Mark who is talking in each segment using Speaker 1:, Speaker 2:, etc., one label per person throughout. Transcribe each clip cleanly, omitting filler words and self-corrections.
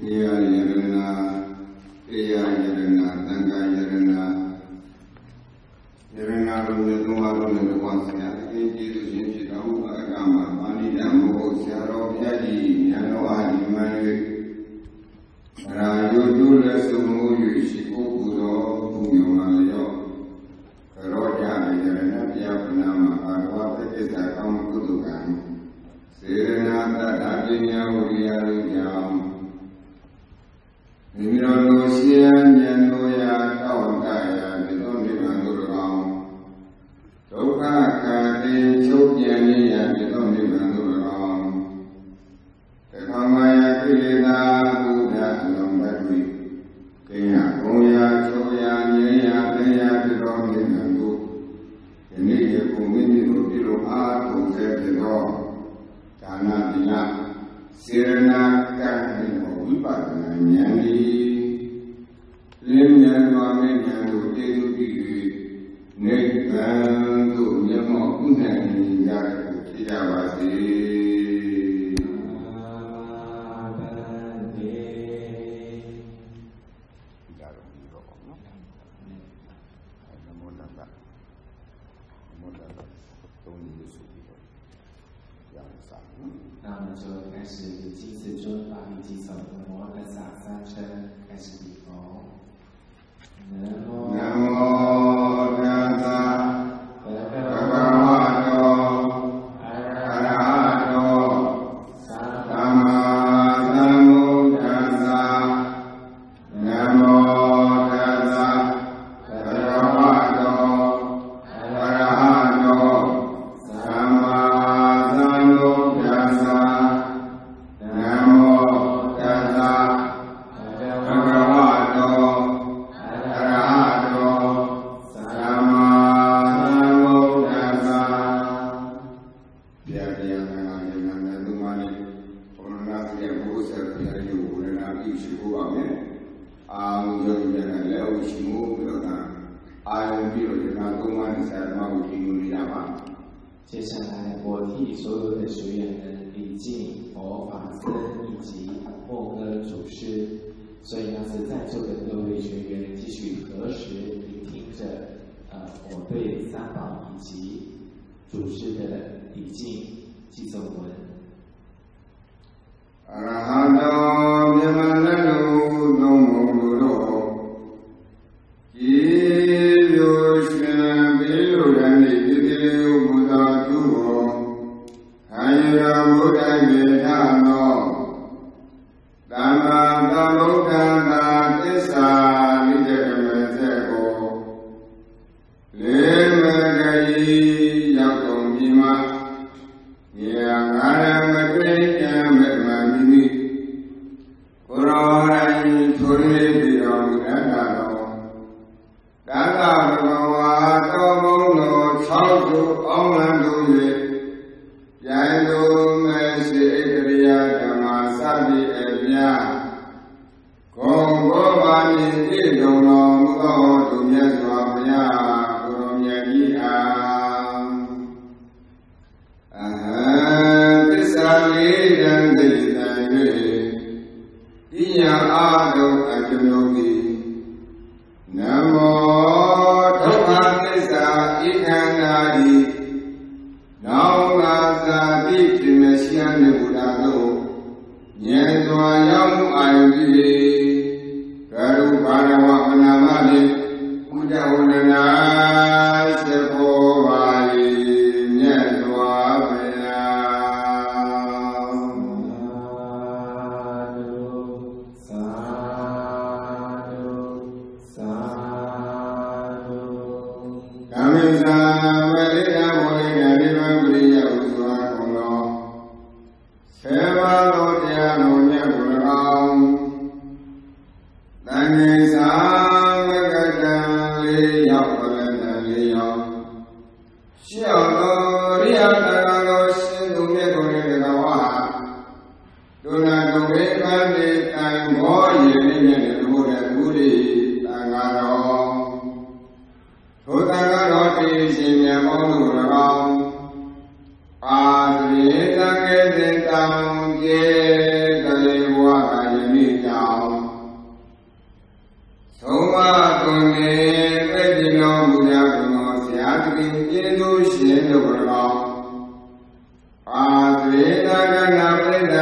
Speaker 1: Hãy subscribe cho kênh Ghiền Mì Gõ để không bỏ lỡ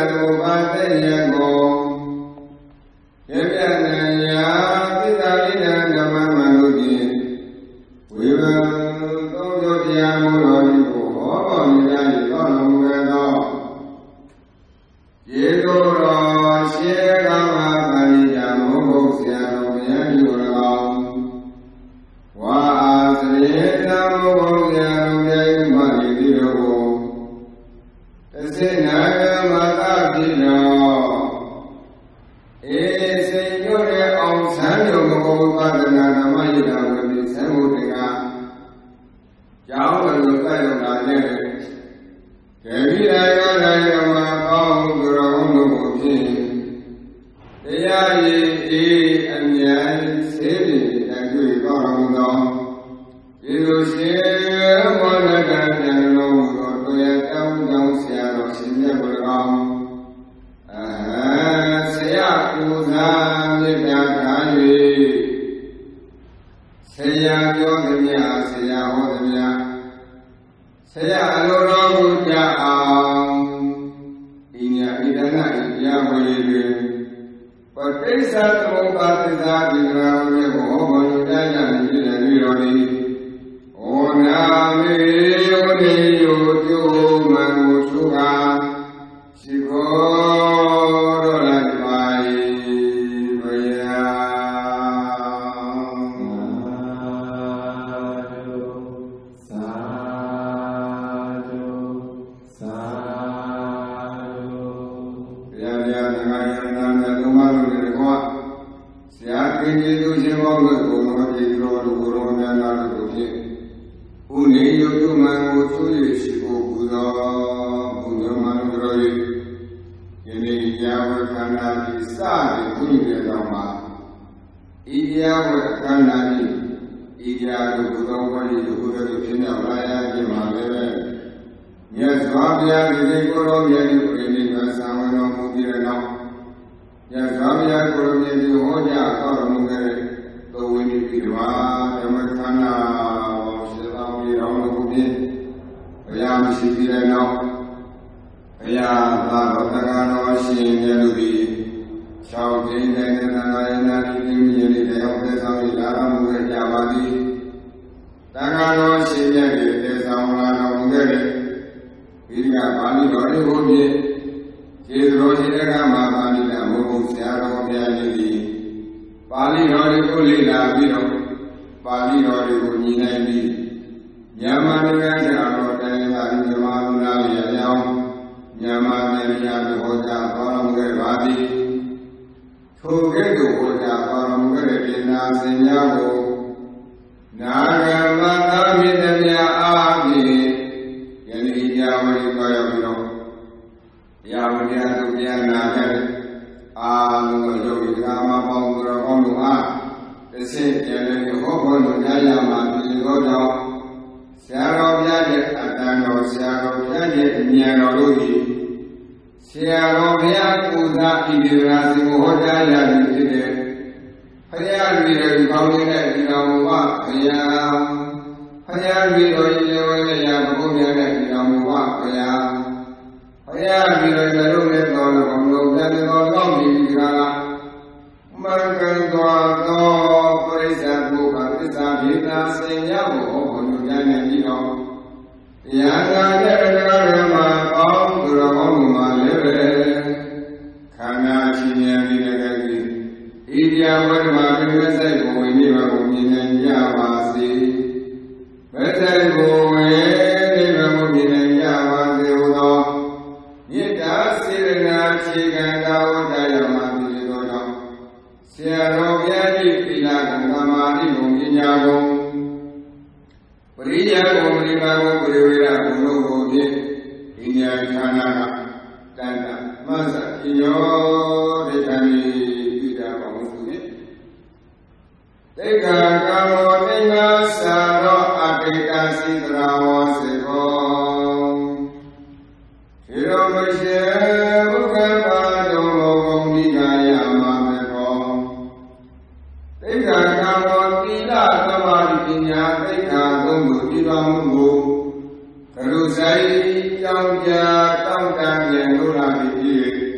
Speaker 1: Kalau saya jauh jauh tak ada yang luar biasa.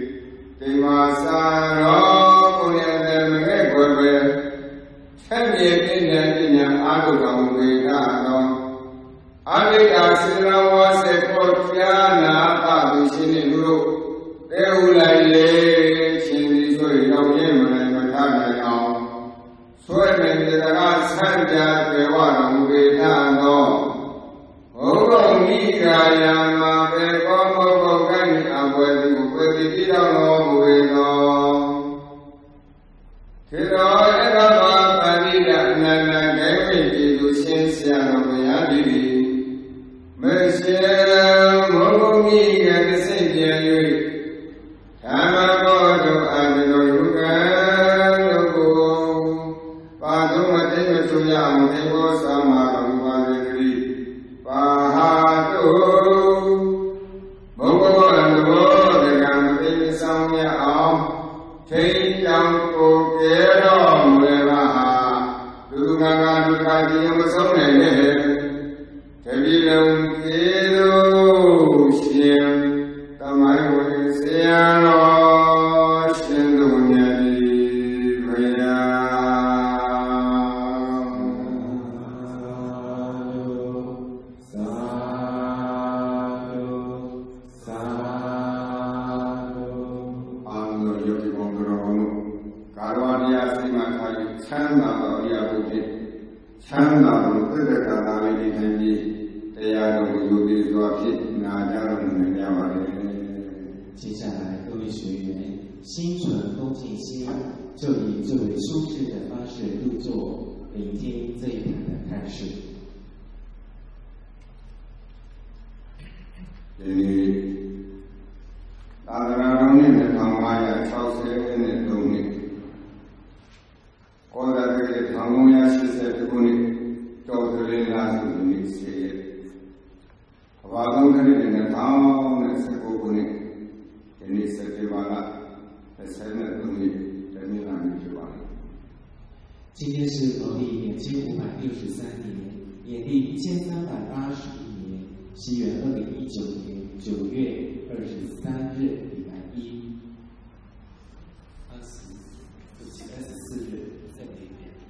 Speaker 1: ye chin so yong ye man ma tha ne aw swe ne de ga san ja de wa dong ve tha no ho gong ni ga ya ma pe ko mo ko kai ni a pwe ti ko pwe ti ti dong no mu ve no ke do e ga ma pa ni da na na ke wi ti lu sin sia no ya di di me se mo gong ni ga de sin je yui Dhamma bodho adhino yuga loko Padumati masuya mutiko samadam padhikri Pahatu Bhoko andho degamati misamya am Chayam kokero mulevaha Dudugaga dukati yamasam nene Chabilam kido shim Tamai Siyano Shindunyadi Maya Ando Yogi Bongorono Karwadiya Simakari Chanda Yabuti Chanda Mukudaka Navidi Hendi Tayano Yogi Zwaki Najaran Yamari
Speaker 2: 接下来，各位学员，心存恭敬心，就以最为舒适的方式入座，聆听这一堂的开示。
Speaker 1: 大家念的唐话呀，超世界的东西，我在这里唐公呀，是在这里，找这里拿出的些，华东这里的唐那是过过的。 ini setiap
Speaker 2: 今天是农历1563年，年历1381年，西元2019年9月23日，礼拜一。24日，再给一遍。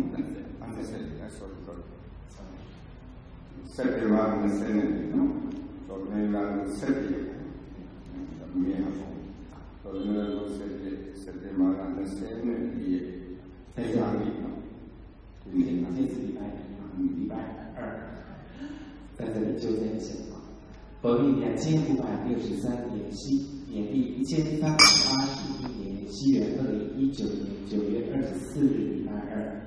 Speaker 2: 在这里，这次礼拜一嘛，礼拜二，在这里纠正一下啊。农历2563年，年历1381年，西元2019年9月24日，礼拜二。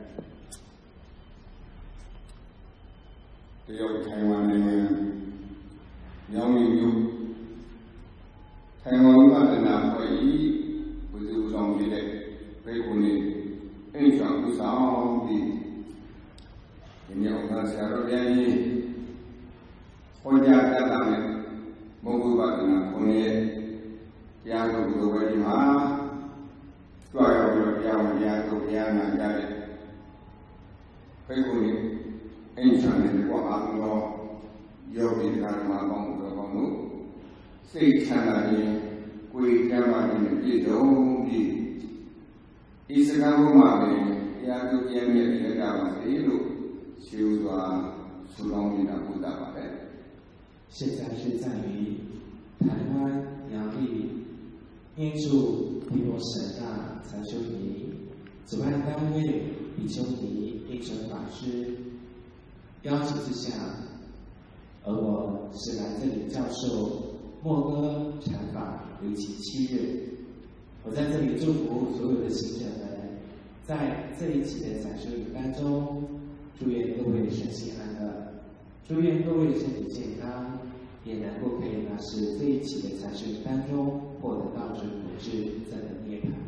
Speaker 1: 这要台湾的苗民台湾那边呢，可以不是不容易的，北部呢，影响不少的。今年我看下周便宜，回家家长呢，蒙古巴的呢，可能家都不会嘛，主要是家我家都家那家的，北部呢，影响呢，我阿公有比他妈帮我帮我。 စိတ်ချမ်းသာခြင်းကိုယ်ကျမ်းမာခြင်းနဲ့ပြည့်စုံပြီးဤစကားပေါ်မှာပဲတရားသူကျမ်းမြတ်ရတာပါစေလို့ရှင်းစွာဆုတောင်းနေတာဘုရားပါပဲ
Speaker 2: 现在是在于台湾苗栗印度毗罗省大禅修尼主办单位比丘尼应成法师邀请之下，而我是来这里教授。 默歌禅法为期7日，我在这里祝福所有的行者们，在这一期的禅修营当中，祝愿各位身心安乐，祝愿各位身体健康，也能够可以使这一期的禅修营当中获得道准果智真的涅槃。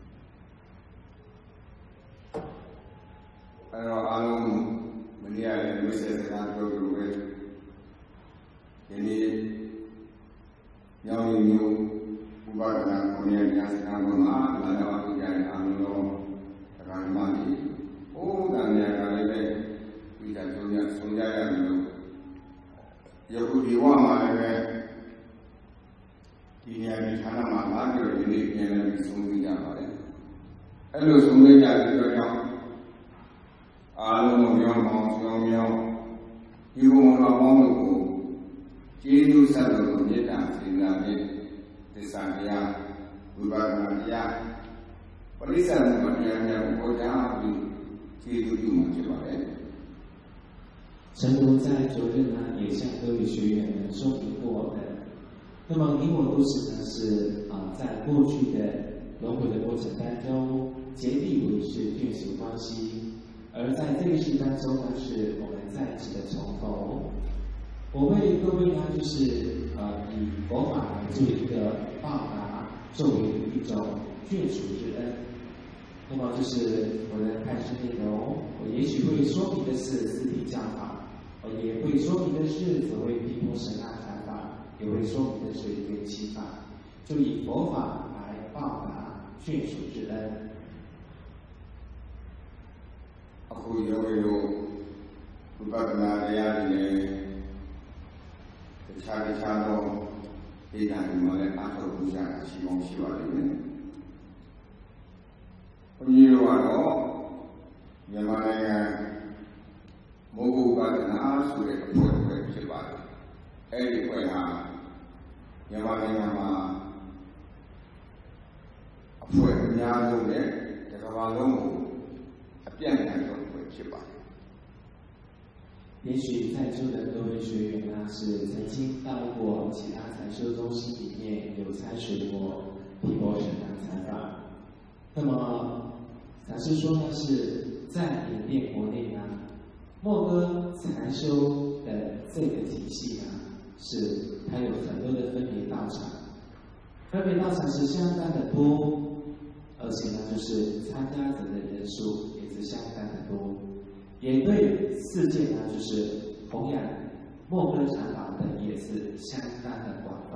Speaker 1: အားလုံးမနေ့ကလည်းမိတ်ဆက်စကားပြောလို့ပဲဒီနေ့ ညောင်မျိုးဥပဒနာကိုရည်ရစကားပေါ်မှာလာတော့သူကြတဲ့အာလုံးတော်တရားမှန်ကြီးဟိုးတန်ရကလည်းပဲဒီကကျုံရဆုံးကြရတယ်လို့ယခုဒီဝမှာလည်းပဲဒီနေရာဒီဌာနမှာလာပြီးတော့ဒီနေ့ပြန်လည်ဆုံးကြပါတယ်အဲ့လိုဆုံးကြတဲ့အတွက်ကြောင့်အာလုံးကိုမြောင်းပေါင်းပြောင်းမြောင်းဒီဘုံတော်ပေါင်းတို့ကို ကျေးဇူးဆက်လို့မေတ္တာစေနာဖြင့်သစ္စာတရားဝိပဿနာတရားပရိစ္ဆေသမတရားများကိုဟောကြားပြီးကျေးဇူးပြုမှာဖြစ်ပါတယ်
Speaker 2: 正如在昨日呢，也向各位学员们说明过的，那么你我都是呢在过去的轮回的过程当中，结地为是眷属关系，而在这一世当中呢，是我们再次的重逢。我为各位呢，就是以佛法来做一个报答，作为一种眷属之恩。那么就是我的开示内容，我也许会说明的是四谛教法。我也会说明的是所谓毗婆舍那禅法，也会说明的是缘起法，就以佛法来报答眷属之恩。
Speaker 1: အခုယောဂီတို့ဝိပဿနာတရားတွေနဲ့တခြားသောဒေသတွေမှာလည်းအားထုတ်ကြတာရှိကောင်းရှိပါလိမ့်မယ်။ဘုန်းကြီးတို့ကတော့မြန်မာနိုင်ငံမိုးကုပဒနာဆိုတဲ့အဖွဲ့ဖြစ်ပါတယ်။အဲဒီအဖွဲ့ဟာမြန်မာနိုင်ငံမှာအဖွဲ့အများဆုံးနဲ့တစ်ကမ္ဘာလုံးကိုအပြည့်အစုံဆုံးအဖွဲ့ဖြစ်ပါတယ်
Speaker 2: 也许在座的各位学员呢，是曾经到过其他禅修中心里面有参学过毗婆舍那禅法。那么禅师说呢，是在缅甸国内呢，莫哥禅修的这个体系呢，是它有很多的分别道场，分别道场是相当的多，而且呢，就是参加者的人数也是相当的多，也对世界呢，就是弘扬莫哥禅法的也是相当的广泛。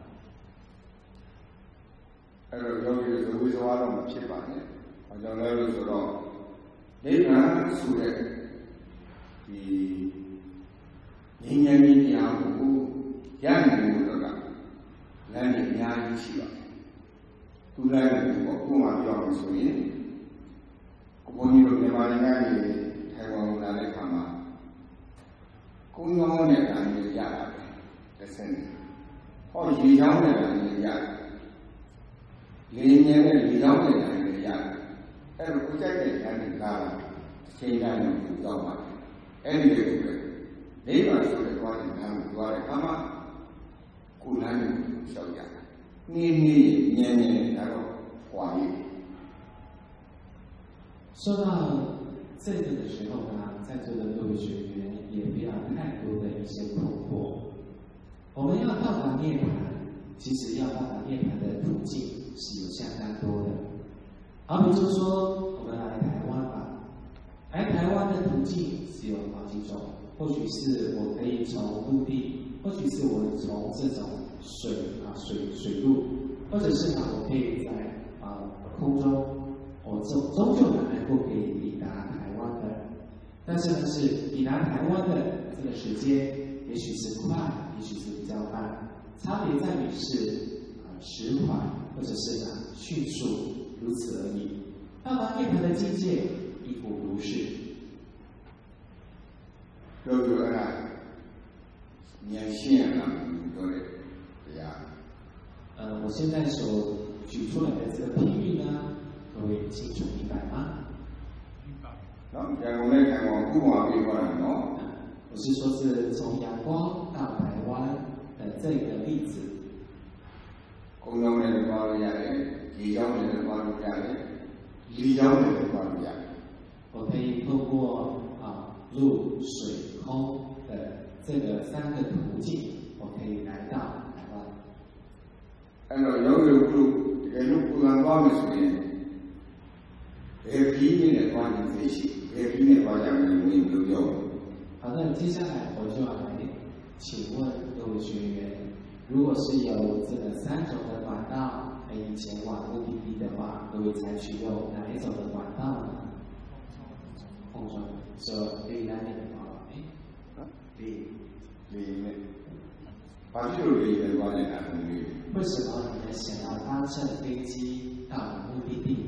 Speaker 1: အဲ့တော့ယောဂီတို့ဝိဇ္ဇဝါတော့မဖြစ်ပါနဲ့။ဘာကြောင့်လဲလို့ဆိုတော့နိဗ္ဗာန်ဆိုတဲ့ဒီဉာဏ်ဉာဏ်ကြီးတရားကိုရနိုင်လို့တော့လမ်းတွေအများကြီးရှိပါတယ်။သူလမ်းတွေကိုကိုယ်မှပြောလို့ဆိုရင်ကိုဘုန်းကြီးတို့မြန်မာနိုင်ငံကြီးထိုင်ဝမ်လာတဲ့အခါမှာကိုယ်ရောင်းတဲ့ကံတွေရတယ်။တစ်ဆင့်ဟောရေချောင်းတဲ့ကံတွေရတယ်။လေညံတဲ့ရေချောင်းတဲ့ကံတွေရတယ်။အဲ့လိုကိုကြိုက်တဲ့ကံတွေလာတာချိန်တိုင်းကိုကြောက်ပါတယ်။အဲ့ဒီလိုပဲနိဗ္ဗာန်ဆိုတဲ့သွားတဲ့နာကိုသွားတဲ့အခါမှာကိုယ်လမ်းကိုလျှောက်ရတယ်။နေ့နေ့ညံ့ညံ့ဒါတော့ဟွာရေး
Speaker 2: 说到这个的时候呢，在座的各位学员也不要太多的一些困惑。我们要到达涅槃，其实要到达涅槃的途径是有相当多的。好比就说我们来台湾吧，来台湾的途径是有好几种，或许是我可以从陆地，或许是我从这种水路，或者是呢我可以在空中。我终究能够可以抵达台湾的，但是呢，是抵达台湾的这个时间，也许是快，也许是比较慢，差别在于是迟缓或者是呢迅速，如此而已。到达涅槃的境界亦复如是。
Speaker 1: 就是说呢，年限啊，说的对呀。
Speaker 2: 我现在所举出来的这个比喻呢。各位清楚明白吗？
Speaker 1: 明白。喏，阳光来台湾，不光美国人喏。
Speaker 2: 我是说是从阳光到台湾的这个例子。
Speaker 1: 公交来的话路亚嘞，地交来的话路亚嘞，离交来的话路亚。
Speaker 2: 我可以透过陆、水、空的这个三个途径，我可以来到台湾。
Speaker 1: 按照有这个路不敢光的时间。
Speaker 2: 好的，接下来我就要来请问各位学员，如果是有这个3种的管道可以前往目的地的话，各位采取用哪一种的管道呢？空中，说可以哪里的话，为什么你们想要搭乘飞机到目的地呢？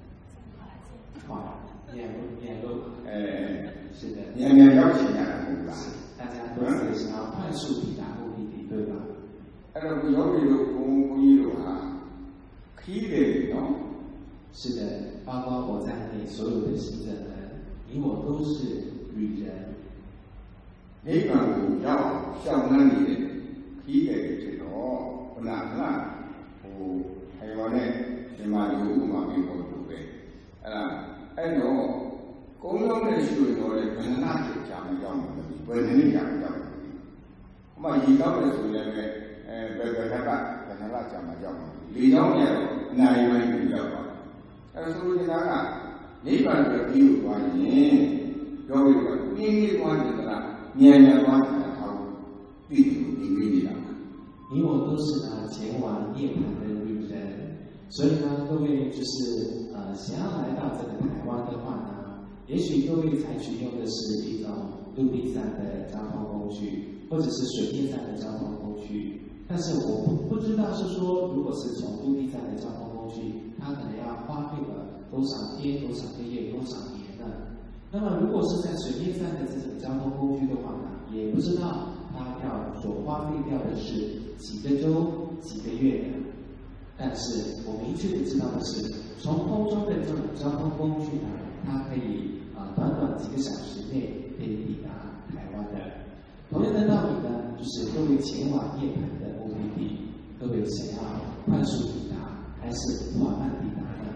Speaker 2: 是的，
Speaker 1: 年要起来了，
Speaker 2: 大家都是想要快速抵达目的地，对吧？
Speaker 1: 有起嚟咯。
Speaker 2: 是的，包括我在内，所有的行者们，你我都是旅人。
Speaker 1: 你讲我要向那里起嚟嘅咯，不难啦。我台湾呢，起码有5万people做嘅，အဲ့တော့ကုန်းလုံးနဲ့ရွှေတော်နဲ့ဘယ်နှနာကျကြာမကြောက်ဘူး။ဘယ်နည်းကြာမကြောက်ဘူး။ဟိုမှာရေတောက်တယ်ဆိုလည်းပဲဘယ်နှနာကြာမကြောက်ဘူး။လေကြောင်းเนี่ยနိုင်ဝိုင်းပြီးရောက်ပါအဲ့ဆိုလိုချင်တာကနိဗ္ဗာန်ကိုပြီးလို့သွားရင်ယောဂီကပြင်းပြင်းသွားတယ်လားဉာဏ်နဲ့သွားတယ်ဟောပြီးလို့ပြီးနေတာ
Speaker 2: 你我都是前往涅槃的旅人，所以呢，各位就是想要来到这个台湾的话呢，也许各位采取用的是一种陆地上的交通工具，或者是水面上的交通工具。但是我不知道是说，如果是从陆地上的交通工具，它可能要花费了多少天、多少个月、多少年呢？那么如果是在水面上的这种交通工具的话呢，也不知道它要所花费掉的是几个周、几个月的。但是我明确的知道的是，从空中的这种交通工具呢，它可以短短几个小时内可以抵达台湾的。同样的道理呢，就是各位前往涅槃的目的地，各位想要快速抵达还是缓慢抵达呢？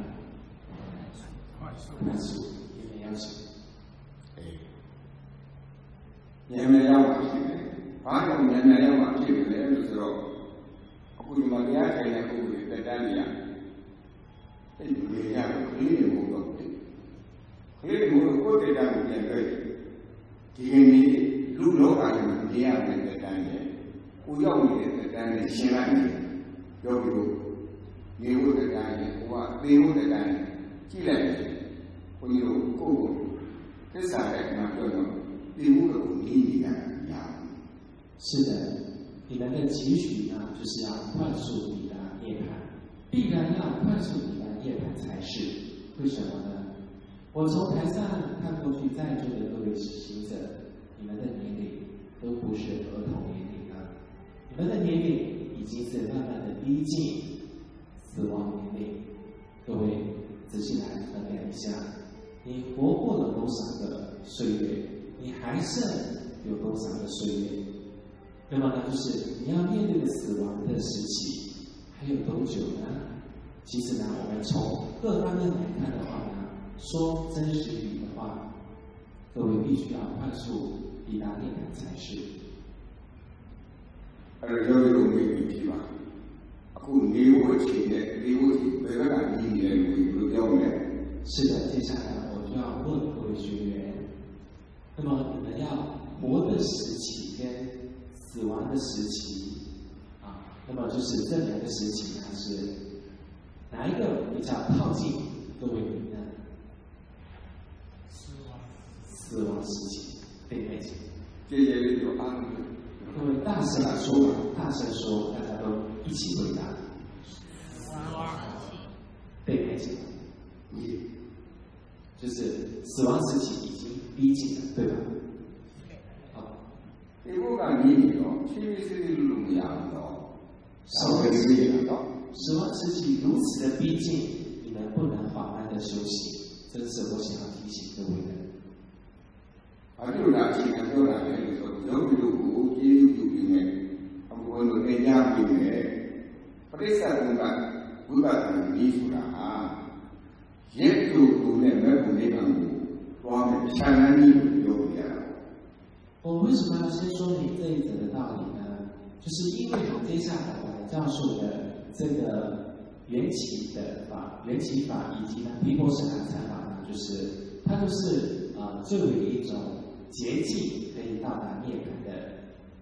Speaker 2: 快速，你们要求。
Speaker 1: ဉာဏ်နဲ့ရောက်ပါရှိတယ်။ဘာကြောင့်ဉာဏ်နဲ့ရောက်ပါဖြစ်တယ်လဲလို့ဆိုတော့အခုဒီမှာတရားထိုင်တဲ့ပုဂ္ဂိုလ်တွေတက်တန်းနေရအဲ့ဒီလေရကလေးတွေမဟုတ်တော့ဘူး။ကလေးတွေကိုကိုယ်တက်တန်းကိုပြန်တွေ့ဒီကနေ့လူလောကကြီးမှာနေရတဲ့တက်တန်းရဲ့ကိုရောက်နေတဲ့တက်တန်းနဲ့ရှင်းလိုက်နေရောပြီးတော့နေဖို့တက်တန်းရဲ့ကိုကသေဖို့တက်တန်းကြည့်လိုက်တယ်။ဘုန်းကြီးတို့ကိုယ့်ကိုသစ္စာနဲ့မှပြောတော့
Speaker 2: 是的，你们的期许呢，就是要快速抵达涅槃，必然要快速抵达涅槃才是。为什么呢？我从台上看过去，在座的各位行者，你们的年龄都不是儿童年龄了，你们的年龄已经是慢慢的逼近死亡年龄。各位仔细来衡量一下，你活过了多少个岁月？你还剩有多少个岁月？那么呢，就是你要面对的死亡的时期还有多久呢？其实呢，我们从各方面来看的话呢，说真实语的话，各位必须要快速抵达涅槃才是。
Speaker 1: 有一种没问题吧？အခုနေဖို့ချိန်နဲ့နေဖို့ချိန်ဘယ်ကညီနေလို့ဘယ်လိုပြောမလဲ？
Speaker 2: 是的，接下来我就要问各位学员。那么你们要活的时期跟死亡的时期那么就是这两个时期呢，是哪一个比较靠近各位呢？死亡时期，对不对？各位大声说，大声说，大家都一起回答。对不对？就是死亡时期已经逼近了，对吧？好。
Speaker 1: 你不敢理你哦，其实是路样哦，
Speaker 2: 死亡时期如此的逼近，你们不能缓慢的休息，这是我想要提醒各位的。
Speaker 1: 就拿今天说来的说，有比如基督徒里面，他们很多人家里面，不得啥东西，不把他们理出来啊。也就不能没不那个，我们相当于有点。
Speaker 2: 我为什么要先说明这一则的道理呢？就是因为我接下来我教授的这个缘起法以及呢毗婆舍那禅法呢，就是它就是作为一种捷径可以到达涅槃的。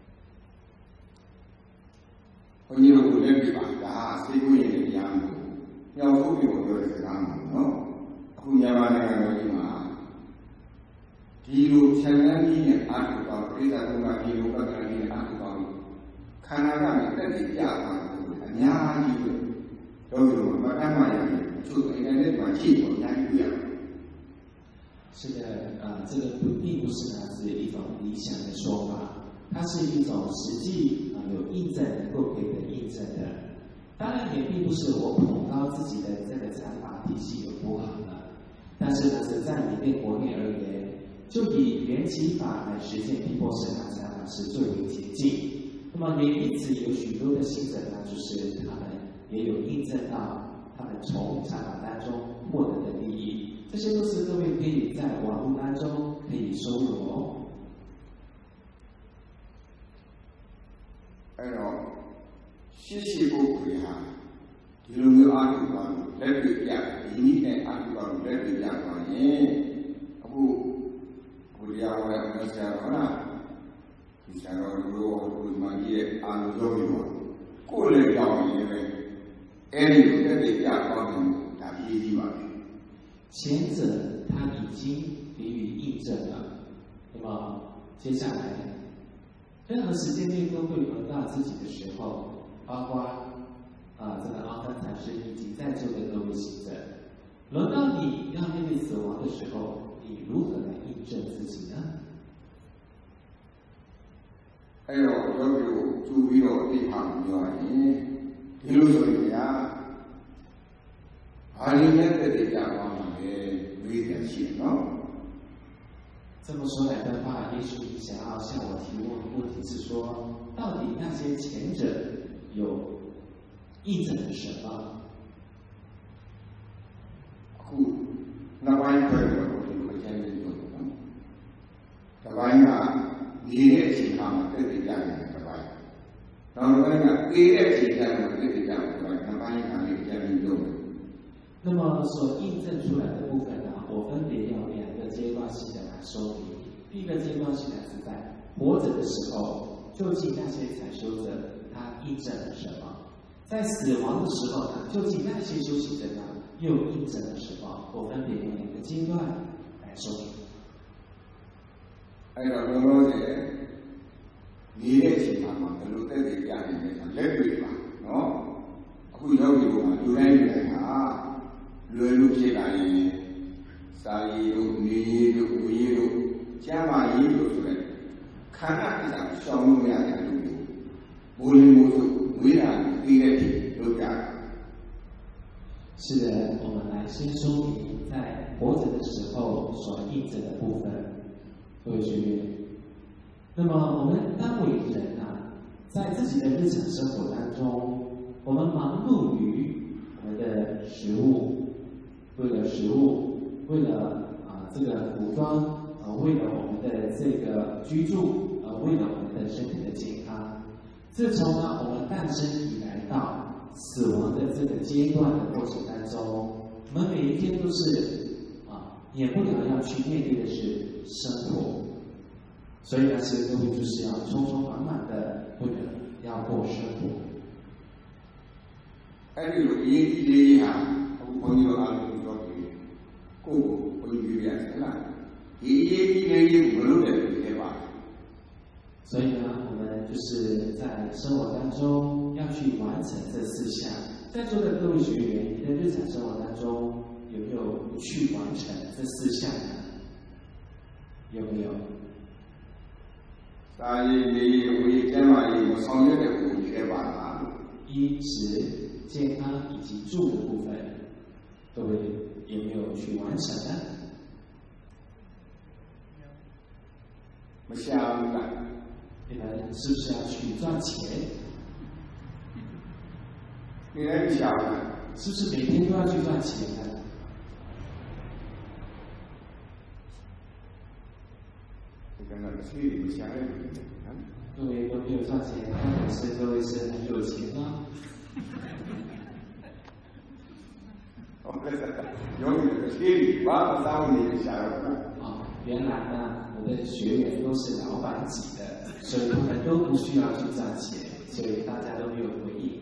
Speaker 1: 我你如果认为吧，谁不愿意这样子？要说给我做的是这样子喏。အခုမြန်မာနိုင်ငံတော်ကြီးမှာဒီလိုခြံရမ်းကြီးနဲ့အာထုပေါင်းပြိဿကုမာဒီလိုပက္ခဏာကြီးနဲ့အာထုပေါင်းခန္ဓာကလည်းတက်တည်ပြသွားတယ်အများကြီးပဲတော့ဒီလိုမတတ်မှရတယ်သူ့အနေနဲ့မှကြည့်ဖို့အများကြီးပြရတယ်
Speaker 2: 是的这个并不是呢是一种理想的说法，它是一种实际有印证能够给人印证的。 当然也并不是我捧高自己的这个禅法体系有不好了，但是呢，是在里面国内而言，就以缘起法来实践毗婆舍那禅法是最为捷径。那么也因此有许多的行者呢，就是他们也有印证到他们从禅法当中获得的利益，这些都是各位可以在网络当中可以收录哦。
Speaker 1: ရှိရှိပုဂ္ဂိုလ်ဟာဒီလိုမျိုးအားထုတ်သွားလို့လက်တွေ့ပြဒီနည်းနဲ့အားထုတ်သွားလို့လက်တွေ့ပြသွားရင်အခုကိုတရားဟောတဲ့ဆရာတော်လားဒီဆရာတော်တို့ဘုရားကြီးရဲ့အာရုံကြောပြီးတော့ကိုယ်လည်းကြောင်းနေတယ်အဲ့ဒီလိုလက်တွေ့ပြသွားတယ်ဒါအရေးကြီးပါပဲ
Speaker 2: 前者他已经给予印证了，那么接下来任何时间内都会轮到自己的时候，包括这个阿甘禅师以及在座的各位行者，轮到你要面对死亡的时候，你如何来印证自己呢？
Speaker 1: ယောဂီကိုကျူပြီးတော့သိထားမှပြောရင်ဒီလိုဆိုရင်ဘာလို့လဲတဲ့တရားပါမှာလဲမေးတယ်ရှိနော်
Speaker 2: 这么说来的话，也许你想要向我提问的问题是说，到底那些前者有印证了什么？
Speaker 1: အခုနောက်ပိုင်းပြောတော့ဒီလိုအကျဉ်းချုပ်ပြောတော့တပိုင်းကနေတဲ့အခြေခံမှာတည်တည်ကြတယ်တပိုင်းနောက်တစ်ပိုင်းကအေးတဲ့အခြေခံမှာတည်တည်ကြတယ်တပိုင်းနှစ်ပိုင်းကလည်းအကျဉ်းချုပ်
Speaker 2: 那么所印证出来的部分呢，我分别要两个阶段性的来说明。第一个阶段性呢是在活着的时候，究竟那些禅修者他印证了什么？在死亡的时候呢，究竟那些修行者呢又印证了什么？我分别用两个阶段来说明。
Speaker 1: အဲ့တော့လောလောဆယ်နေတဲ့ချိန်မှာဘယ်လိုတက်တည်ကြနေလဲဆိုလက်တွေ့ပါနော်အခုယောဂီတို့ကလူတိုင်းလူတိုင်းဟာလွယ်လို့ဖြစ်လာရင်စာရည်တို့နေရည်တို့ဝေရည်တို့ကျမ်းမာရေးတို့ဆိုတဲ့ခန္ဓာကိစ္စရှောင်လို့မရတဲ့လူတွေဘိုးလေးမိုးစုဝေးတာပြီးတဲ့ဖြစ်လုပ်ကြ
Speaker 2: 是的，我们来先说明在活着的时候所印证的部分，各位学员。那么我们当为人啊，在自己的日常生活当中，我们忙碌于我们的食物，为了食物，为了这个服装，为了我们的这个居住，为了我们的身体的健康。自从呢我们诞生以来到死亡的这个阶段的过程当中，我们每一天都是免不了要去面对的是生活。所以呢，是各位就是要匆匆忙忙的，为了要过生活。
Speaker 1: အဲ့ဒီလိုအရေးကြီးလေးဟာအခုဘုန်းကြီးတို့အားလုံးပြောပြီးကိုယ့်ကိုဘုန်းကြီးပြရစလားဒီအရေးကြီးလေးကိုမလုပ်တဲ့လူတွေပါ
Speaker 2: 所以呢，我们就是在生活当中要去完成这四项。在座的各位学员，你的日常生活当中有没有去完成这四项呢？有没有？
Speaker 1: စာရည်နေရည်ဝေးကျမ်းမာရေးကိုဆောင်ရွက်တဲ့ပုံတွေပါလား
Speaker 2: 衣食健康以及住的部分，各位有没有去完成呢？
Speaker 1: မရှာဘူးလား
Speaker 2: 你们是不是要去赚钱？
Speaker 1: 你来不ရှာဘူး
Speaker 2: 是不是每天都要去赚钱呢？各位都没有赚钱，但是各位是很有钱吗？原来呢，我的学员都是老板级的，所以他们都不需要去赚钱，所以大家都没有回应。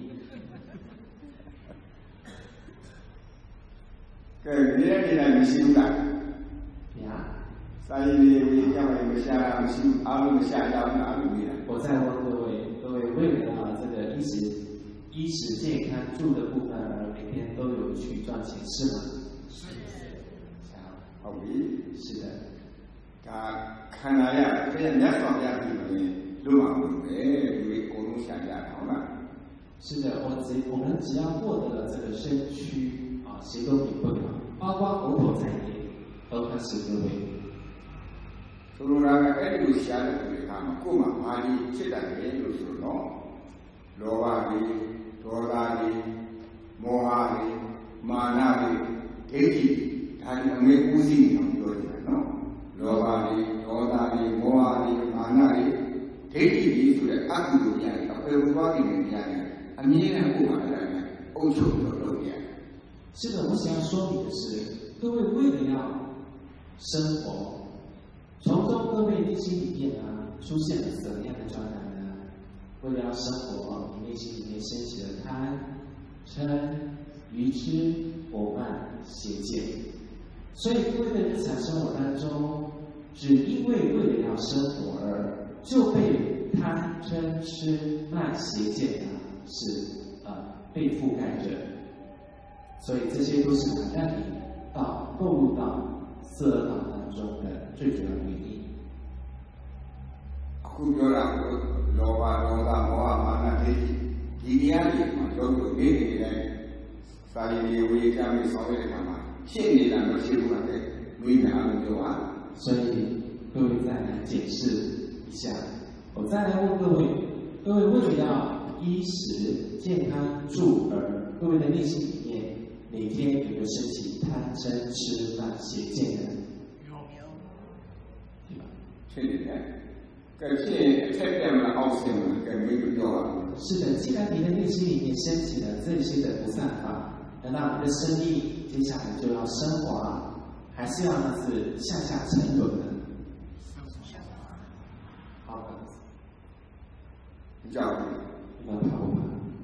Speaker 1: ကဲဒီနေ့ဒီနေ့မရှိဘူးလား
Speaker 2: 呀
Speaker 1: စာရည်လေးကိုကြောက်ရင်မရှာတာမရှိဘူးအားလုံးမရှာကြဘူးအားလုံးနေတာ
Speaker 2: 我在问各位为了这个衣食健康住的部分而每天都有去赚钱是吗？是
Speaker 1: ဟုတ်ပြီ
Speaker 2: 是的
Speaker 1: ဒါခန္ဓာရဘယ်မြတ်စွာဘုရားပြုလို့လို့မှာမဟုတ်ပဲဒီကိုယ်လုံးရှာကြတာဟုတ်လား
Speaker 2: 是的，我们只要获得了这个身躯啊，谁都比不了，包括佛陀在内，都开始各位。
Speaker 1: ဆိုလိုတာကအဲ့ဒီလိုရှားတဲ့ဒီခါမှာကိုယ်မှာဘာကြီးဖြစ်တယ်လဲလို့ဆိုတော့လောဘတွေဒေါသတွေမောဟတွေမာနတွေဒိဋ္ဌိဒါတွေအမေဦးစီးနေအောင်ပြောကြတယ်နော်လောဘတွေဒေါသတွေမောဟတွေမာနတွေဒိဋ္ဌိတွေဆိုတဲ့အကုသိုလ်များတွေအပယ်သွားနေနေရတယ်အမြဲတမ်းကိုယ်မှာအဲ့ဒါနဲ့အုပ်ချုပ်လို့လုပ်ရတယ်
Speaker 2: 是的，我想要说明的是，各位为了要生活，从中各位内心里面呢出现了怎么样的状态呢？为了要生活，你内心里面升起了贪、嗔、愚痴、我慢、邪见。所以各位的日常生活当中，只因为为了要生活而就被贪、嗔、痴、慢、邪见呢是被覆盖着。所以这些都是让你堕入到色恶道当中的最主要原因。
Speaker 1: အခုပြောတာကိုလောဘဒေါသမောဟမာနဒိဋ္ဌိဒီတရားတွေမှာရောက်လို့နေနေတဲ့စာရင်းတွေဝေကြပြီးဆောင်ရတဲ့အခါမှာဖြစ်နေတာမရှိဘူးလားတဲ့မိနာလို့ပြောတာ
Speaker 2: 所以各位再来解释一下，我再来问各位为了要衣食健康住耳，各位的内心里面每天有没有升起贪嗔痴慢邪见呢？有，对吧？
Speaker 1: 是的，可是太变了，傲心了，更没有用了。
Speaker 2: 是的，既然你的内心里面升起了这些的不善法，难道你的生命接下来就要升华，还是要是向下沉沦呢？好的，
Speaker 1: 你讲，
Speaker 2: 你们怕不怕？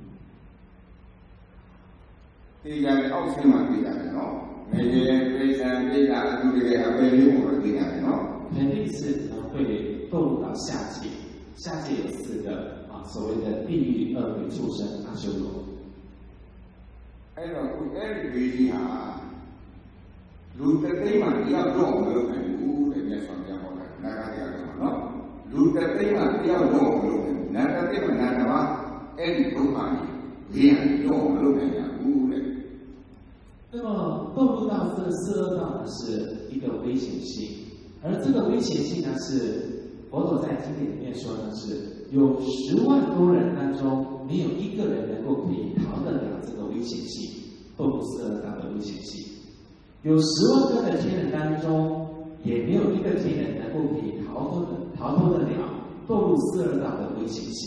Speaker 1: ဒီကြတဲ့အောက်ဆင်းမှသိရတယ်နော်။ငရေပိဿံပိဿအတူတွေအပေလေးကိုသိရတယ်နော်
Speaker 2: ။肯定是会堕入到下界，下界有4个所谓的地狱、恶鬼、畜生、阿修罗。
Speaker 1: အဲ့တော့ခုအဲ့ဒီဘေးကြီးဟာလူတသိမ်းမှတရားတော့မလုပ်နိုင်ဘူးတဲ့မြတ်စွာဘုရားဟောတာနာဂတရားကနော်။လူတသိမ်းမှတရားတော့မလုပ်နိုင်ဘူး။နာဂတိမနာတပါအဲ့ဒီဘုရားကြီးဘေးကတော့မလုပ်နိုင်ဘူးတဲ့။
Speaker 2: 那么堕入到这个色恶道呢，是一个危险性，而这个危险性呢，是佛陀在经典里面说的是，有10万多人当中，没有一个人能够可以逃得了这个危险性，堕入色恶道的危险性。有10万个的天人当中，也没有一个天人能够可以逃脱得了堕入色恶道的危险性。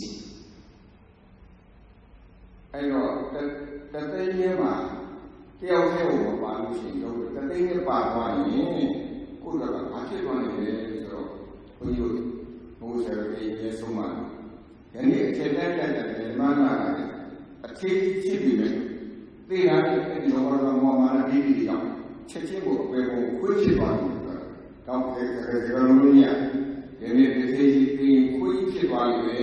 Speaker 1: 哎呦，这些嘛。တယောက်တည်းကိုမပါလို့ရှိရင်တော့တသိန်းနဲ့ပါသွားရင်ကိုယ်ကဘာဖြစ်သွားနိုင်လဲဆိုတော့ဘုန်းကြီးဘုရားရဲ့ရေဆုံးမှာယနေ့အခြေတန်းတက်တဲ့မာနကအထေးဖြစ်ပြီးမယ်သိတာအဲ့ဒီလောကမောမာနဒီကြောင့်ချက်ချင်းကိုအပေကိုခွေးဖြစ်သွားတယ်တောင်းတဲ့ကလေးလုံးကြီးယနေ့တစ်သေးကြီးပြီးခွေးဖြစ်သွားပြီပဲ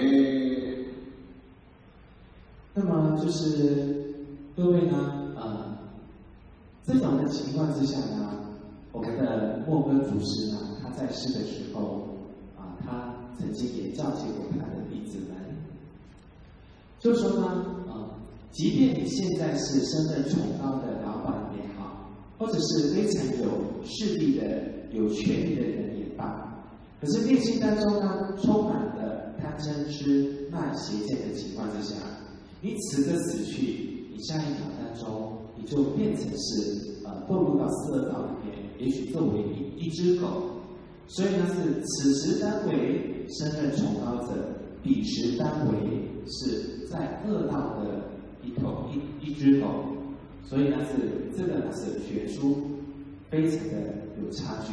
Speaker 2: 那么就是各位呢这种的情况之下呢，我们的莫根祖师呢，他在世的时候他曾经也教诫过他的弟子们，就说呢，即便你现在是身份崇高的老板也好，或者是非常有势力的、有权力的人也罢，可是内心当中呢，充满了贪嗔痴慢邪见的情况之下，你此刻死去，你下一秒当中。你就变成是堕入到色恶道里面，也许作为一只狗，所以呢是此时当为身份崇高者，彼时当为是在恶道的一只狗，所以呢是这个呢是学出非常的有差距。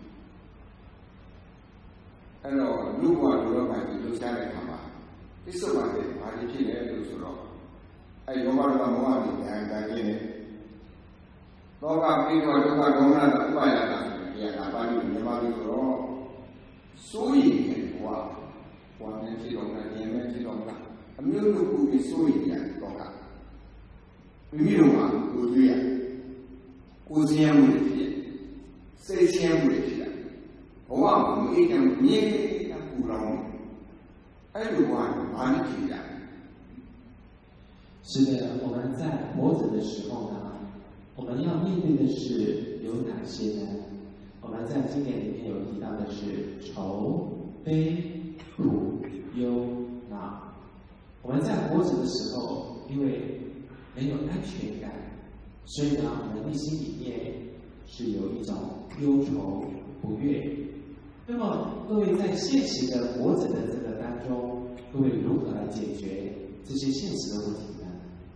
Speaker 1: အဲ့တော့လူ့ဘဝလူတော့မှဒီလိုရှားတဲ့ခါမှာဒီစုပ်ပါတယ်ဘာတွေဖြစ်လဲလို့ဆိုတော့အဲ့ယောဂတော်မောဟတွေတိုင်းနေလောကပြီးတော့ဒုက္ခဒေါမနတာဥပါယတာဒီကဘာလို့မြန်မာလူဆိုတော့စိုးရိမ်နေဘဝဘဝနဲ့ဖြစ်တော့တယ်ဉာဏ်နဲ့ဖြစ်တော့တာအမျိုးမျိုးကိုပြီးစိုးရိမ်ရတယ်တော့တာမိမိတို့မှာကိုယ်တွေ့ရကိုယ်စင်းမှုတွေဖြစ်စိတ်စင်းမှုတွေဖြစ်တယ်ဘဝမှာမအေးချမ်းမြင်နေတာပူလောင်အဲ့လိုဘဝဘာလို့ဖြစ်ရလဲ
Speaker 2: 是的，我们在活着的时候呢，我们要面对的是有哪些呢？我们在经典里面有提到的是愁、悲、苦、忧、恼。我们在活着的时候，因为没有安全感，所以呢，我们内心里面是有一种忧愁不悦。那么，各位在现实的活着的这个当中，各位如何来解决这些现实的问题呢？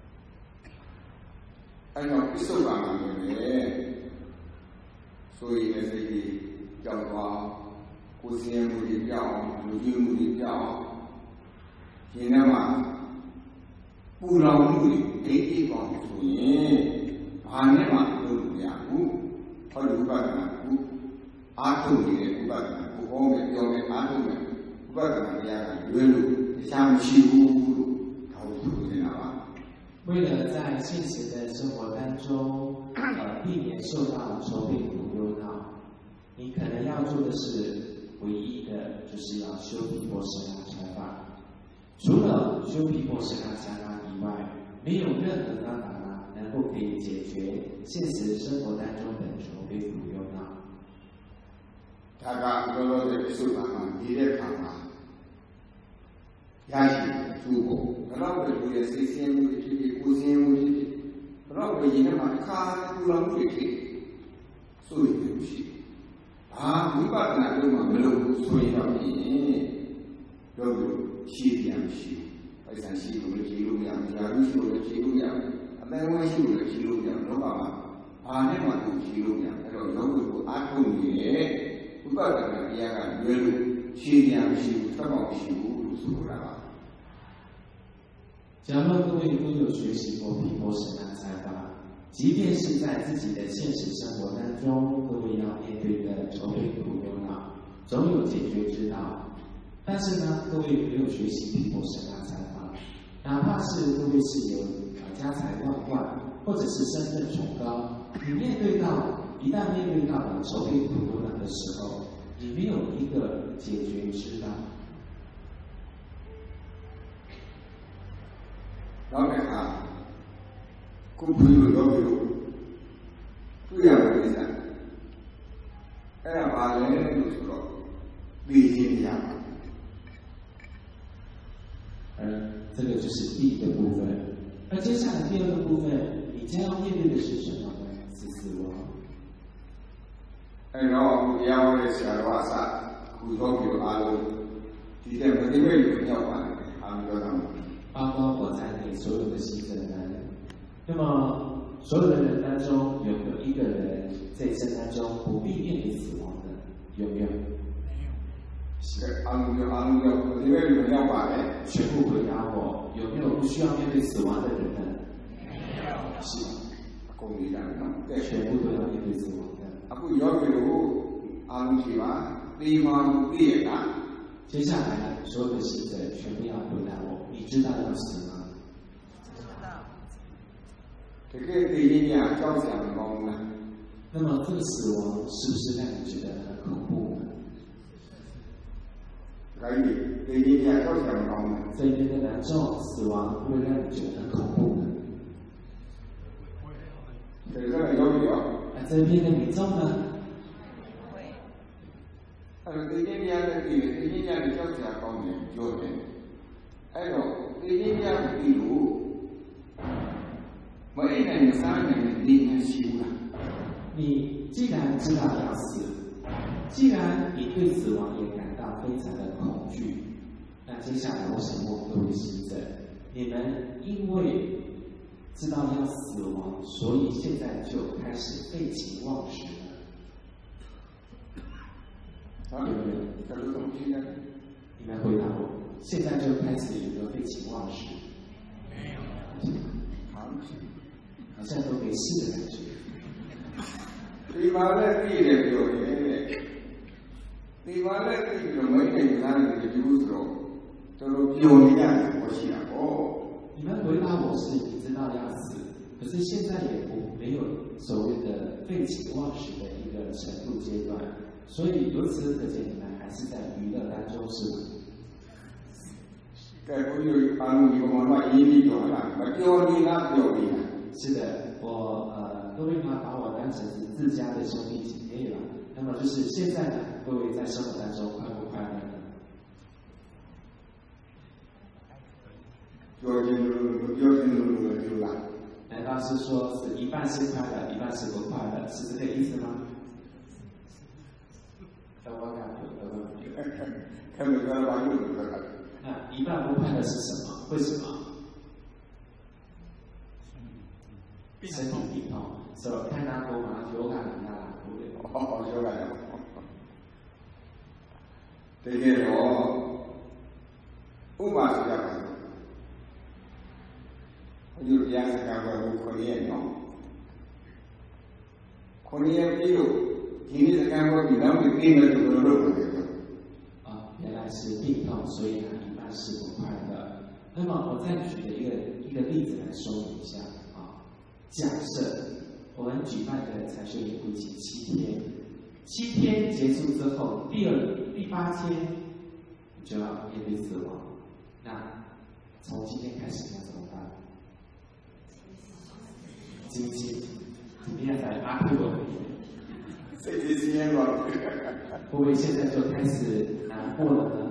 Speaker 1: 按照必受法门的，所以呢，这个叫做古时目的表、古今目的表，现在嘛，不老目的每地方的出现，反正嘛都不两股，他就不管哪股，阿头的不管哪股，后面表面阿头的不管哪边的原路，下面西路他不知道吧？
Speaker 2: 为了在现实的生活当中，避免受到愁悲苦忧恼，你可能要做的是唯一的，就是要修毗婆舍那禅法。除了修毗婆舍那禅法以外，没有任何方法呢能够可以解决现实生活当中的愁悲苦忧恼。
Speaker 1: 大家多多的受法嘛，你的看法，也是诸国，老百姓的谁先目的去，古先目的去，老百姓的嘛，看不老目的去，所以对不起。啊，你把那个嘛没有所以要你，要不西边西，好像西路的西路样，加入西路的西路样，台湾西路的西路样，老板嘛，啊，那嘛都西路样，那个要不阿公的，不把那个边个原路西边西路，他往西路都出来了。
Speaker 2: 假如各位都有学习过毗婆舍那禅法，即便是在自己的现实生活当中，各位要面对的愁悲苦忧恼，总有解决之道。但是呢，各位没有学习毗婆舍那禅法，哪怕是各位是有家财万贯，或者是身份崇高，你一旦面对到了愁悲苦忧恼的时候，你没有一个解决之道。
Speaker 1: 老百姓，公朋友要求，这样的比赛，把人都说理解一下。
Speaker 2: 这个就是第一个部分。而接下来第二个部分，你将要面对的是什么呢？是死亡。
Speaker 1: 然后也要来想话啥，古早有阿罗，今天我这边有要管，阿罗他们。
Speaker 2: 包括我在内所有的行者们，那么所有的人当中，有没有一个人这一生当中不必面对死亡的？有没有？
Speaker 1: 阿鲁我这边有要管的，
Speaker 2: 全部回答我，有没有不需要面对死亡的人呢？没有。是吧？
Speaker 1: 公理的，对，
Speaker 2: 全部都要面对死亡的。
Speaker 1: 不要求阿鲁去嘛，地方列大。
Speaker 2: 接下来所有的行者全部要回答我，你知道要死吗？
Speaker 3: 知道。
Speaker 1: 这个对你讲交响功呢？
Speaker 2: 那么这个死亡是不是让你觉得很恐怖呢？
Speaker 1: 可以，对你讲交响功呢？
Speaker 2: 这边的难受，死亡会让你觉得很恐怖呢？
Speaker 1: 这个有。
Speaker 2: 这边的民众呢？
Speaker 1: 对你讲的交响功呢，有的。对你讲的比如，每年3年你年修了。
Speaker 2: 你既然知道要死，既然你对死亡也感到非常的恐惧，那接下来我想问各位行者，你们因为知道要死亡，所以现在就开始废寝忘食了？有没有？你们回答我，现在就开始有没有废寝忘食？
Speaker 3: 没有。
Speaker 2: 好像都没事的感觉。
Speaker 1: 对方在地的表现，对方在地的每个人的有时候，都是表面的我想哦。
Speaker 2: 你们回答我是你知道要死，可是现在也没有所谓的废寝忘食的一个程度阶段，所以由此可见，你们还是在娱乐当中，是吗？ 是的，各位嘛，把我当成是自家的兄弟姐妹了。那么就是现在呢，各位在生活当中快不快乐呢？难道是说是一半是快乐，一半是不快乐，是这个意思吗？那一半不快乐是什么？为什么？身体病痛，所以看到多嘛，有感的啦，对不对？
Speaker 1: 有感的。这个ဥပမာဆိုရမယ်ဘုရားတရားစကားကို9ရက်နော်9ရက်ပြီးလို့ဒီနေ့စကားကိုပြီးနောက်ပြီးပြင်မယ်လို့လုပ်တယ်
Speaker 2: 原来是病痛，所以呢一般是不快乐。那么我再举一个例子来说明一下啊。假设我们举办的禅修营为期7天，7天结束之后，第8天你就要面对死亡。那从今天开始要怎么办？精进，怎么样来阿克我？会不会现在就开始难过了呢？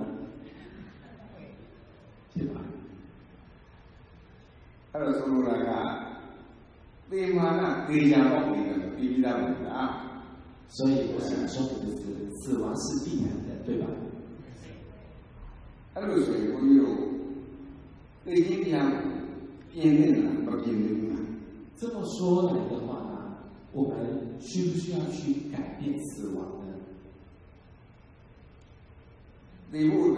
Speaker 2: 对吧？所以我想说的是，死亡是必然的，对吧？这么说来的话呢，我们需不需要去改变死亡呢？对不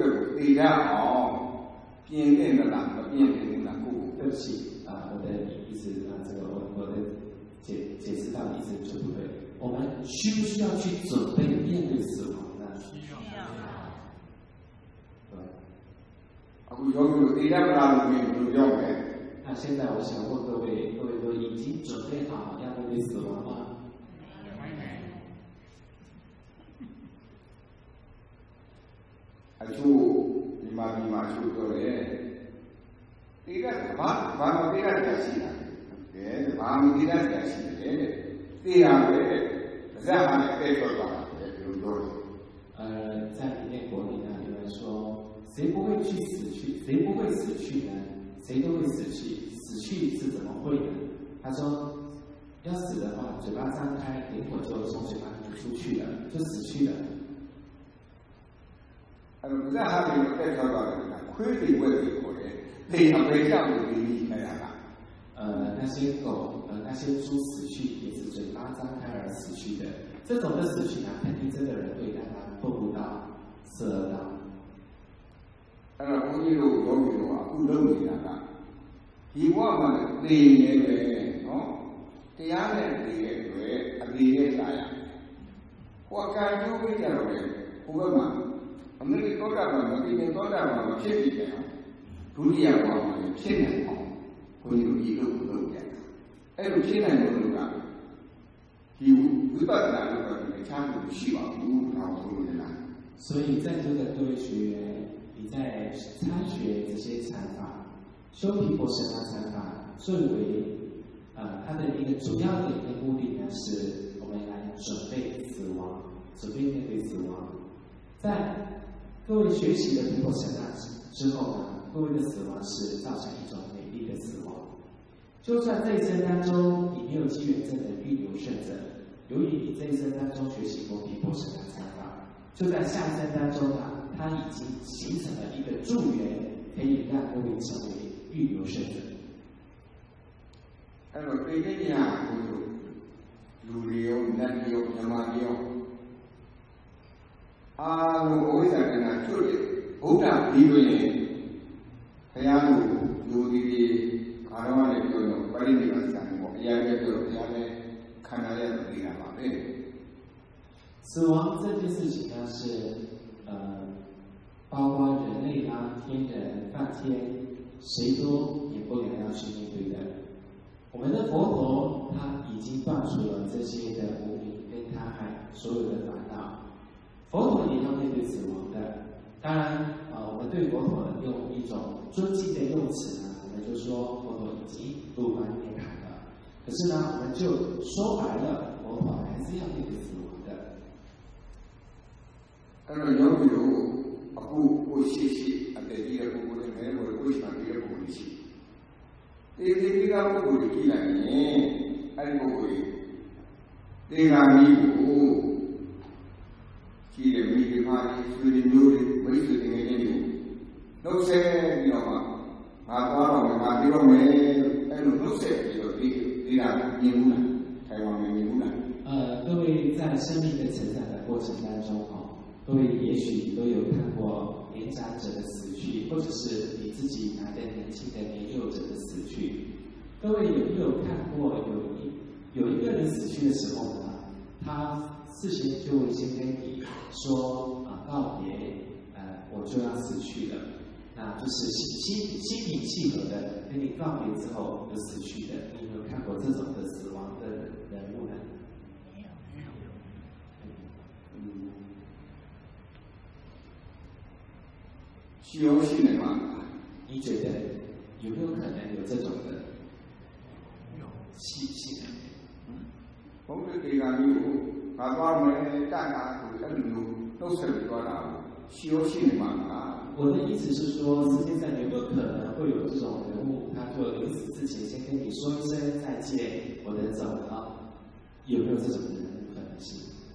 Speaker 2: 起我的意思这个我的解释到的意思就不对。我们需不需要去准备面对死亡呢？需要。那现在我想问各位都已经准备好要面对死亡吗？
Speaker 1: 你妈说过嘞，这个妈妈这个解释了，妈妈这个解释了，这样的，这样的该说多少？
Speaker 2: 在里面国里呢，有人说，谁不会死去呢？谁都会死去，死去是怎么会呢？他说，要死的话，嘴巴张开，灵魂就从嘴巴里出去了，就死去了。那些狗那些猪死去也是嘴巴张开而死去的，这种的死去呢，肯定这个人对待他做不到，射到。
Speaker 1: ဘုန်းကြီးတို့ယောဂီတို့အခုလုပ်နေတာကဒီဘဝမှာနေနေပဲနော်တရားနဲ့နေတဲ့အတွက်အသေးရဲ့လာရဟိုအကံကျိုးပေးကြတော့လေဟိုဘက်မှာအမေရိကန်တော့မသိရင်တော့မဖြစ်ပြီပဲဒုတိယဘဝမှာဖြစ်နေအောင်ဘုန်းကြီးတို့ဒီလိုလုပ်ကြတယ်အဲ့လိုဖြစ်နိုင်လို့ကဒီဝိပဿနာလို့တော့တခြားလို့ရှိပါဘူးတော့ဆိုလို့ရတယ်
Speaker 2: 所以在座的各位学员，你在参学这些禅法，修毗婆舍那禅法，最为它的一个主要的一个目的呢，是我们来准备死亡，准备面对死亡。在各位学习了毗婆舍那之后呢，各位的死亡是造成一种美丽的死亡。就算这一生当中你没有机缘证的预留圣者，由于你这一生当中学习过毗婆舍那禅法，就在下一生当中呢，它已经形成了一个助缘，可以让各位成为预留圣者。
Speaker 1: အဲ့တော့သိတဲ့ညာကိုလူတွေရောနတ်တွေရောဓမ္မတွေရောအားလုံးဝိဇ္ဇာကနာကျွတ်တယ်ဘုရားပြီးရင်ဘုရားတို့လူတွေဘာတော့လဲပြောတော့ပရိနိဗ္ဗာန်စံပေါ့ဘုရားလည်းပြောဘုရားလည်းခန္ဓာရဲ့နေတာပါပဲ
Speaker 2: 死亡这件事情呢，是包括人类啦、天人、梵天，谁都也不能要去面对的。我们的佛陀他已经断除了这些的无明跟贪害所有的烦恼，佛陀也要面对死亡的。 当然，我们对佛陀用一种尊敬的用词呢，我们就说佛陀已经入关涅槃了。可是呢，我们就说白了，佛陀还是要面对死亡的。
Speaker 1: 有没有不谢谢啊？对这个不过的没有为什么这个不会谢？这个不会记来呢？还不会？这个弥补。记得每句话的说的有的，没说的那些有。老师，你知道吗？我们这个没，老师这个迷雾了，台湾的迷雾了。
Speaker 2: 各位在生命的成长的过程当中，各位也许都有看过年长者的死去，或者是你自己还在年轻的年幼者的死去。各位有没有看过有一个人死去的时候呢？他事先就会先跟你说告别，我就要死去了，那就是心平气和的跟你告别之后就死去的。你有没有看过这种的死亡的人物呢？没有。
Speaker 1: 需要信任吗？
Speaker 2: 你觉得有没有可能有这种的？有信任。
Speaker 1: 我们这个迷雾。我们大家都是多少需要信任吗？
Speaker 2: 我的意思是说，世界上有没有可能会有这种人物，他就临死之前先跟你说一声再见，我得走了，有没有这种人物可能性？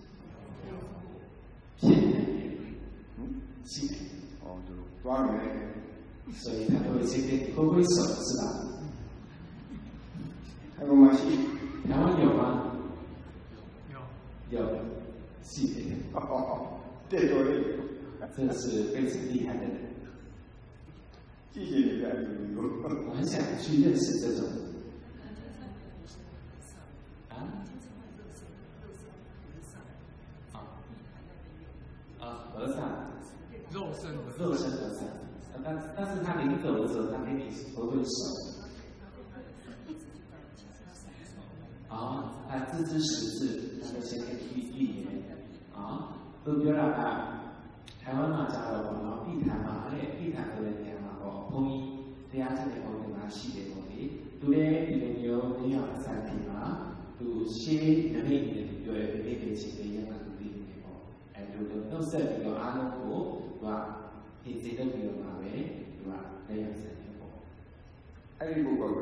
Speaker 2: 现在现在
Speaker 1: 就多少人？
Speaker 2: 所以他都会先跟你挥挥手，是吧？
Speaker 1: 台湾吗？
Speaker 2: 台湾有吗？有，是的。
Speaker 1: 这多的，
Speaker 2: 这是非常厉害的人。
Speaker 1: 谢谢你的礼物。
Speaker 2: 我很想去认识这种。和尚。肉身和尚。但是他临走的时候，他跟你挥挥手。他置之十字，他就先给你预言都比如台湾嘛，假如讲地坛嘛，地坛的人讲嘛，统一第二次的问题嘛，系列问题，对嘞，你有你要产品嘛，都先人类对人类前的一样的努力都是比较安乐活，对吧？现在都比较麻烦，对吧？那样子的。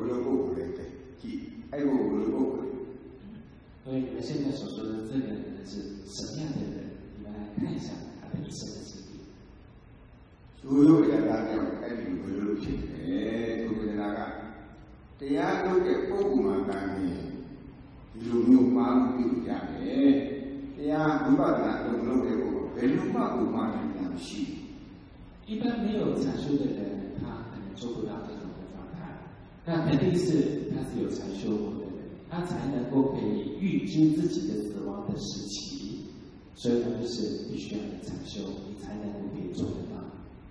Speaker 2: 所以你们现在所说的这个人是什么样的人？你们来看一下他的一生的经历。
Speaker 1: 所有的大家都是都是那个，这样都是不顾嘛干的，有没有嘛有家的，这样不把那都弄的不，为什么不嘛这样去？
Speaker 2: 一般没有禅修的人，他可能做不到这种的状态。那肯定是他是有禅修过的人。他才能够可以预知自己的死亡的时期，所以呢，就是必须要禅修，你才能够可以做得到。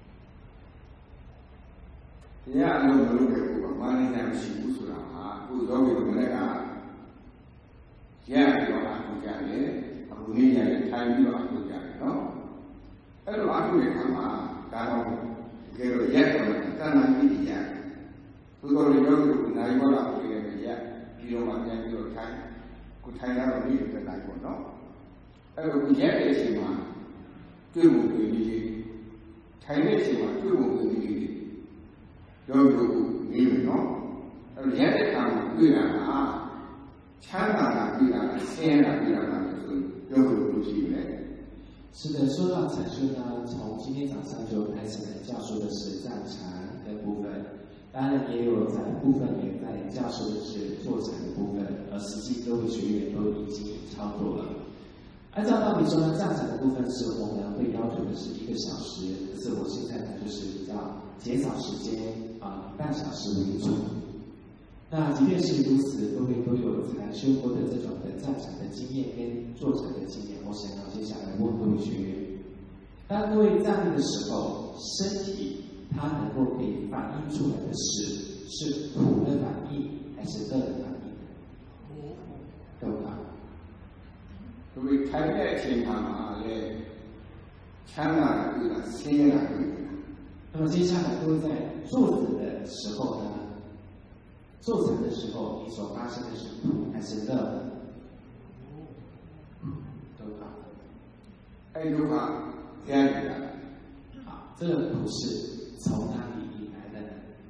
Speaker 1: 这样都不能给我们那样辛苦出来不作为我们那个，这样就不讲的，不那样参与不讲的喏。那个哪里看嘛？然后给了一个，当然不一样。不过有那一个老师也一样。比如嘛，比如台那个女的来过喏，不见得是嘛，最不对的，台那是嘛最不对的，要你们喏，现在看对了香港的对了，香港对了，就是不行的。
Speaker 2: 是的，说到禅修呢，从今天早上就开始教授的是站禅的部分。当然也有在部分也在教授的是坐禅的部分，而实际各位学员都已经操作了。按照道理说呢，站禅的部分是我们会要求的是1个小时，可是我现在呢就是比较减少时间半小时为主。那即便是如此，各位都有禅修过的这种的站禅的经验跟坐禅的经验，我想要接下来问各位学员：当各位站立的时候，身体它能够可以反映出来的是苦的反应还是乐的反应？对吧？
Speaker 1: 各位开业前谈嘛嘞， ချမ်းသာ的对了，ဆင်းရဲ的对了。
Speaker 2: 那么接下来都在坐着的时候呢，坐禅的时候，你所发生的是苦还是乐呢？都好。
Speaker 1: 哎，就怕天理的。
Speaker 2: 啊，这个苦是从哪里引来的呢？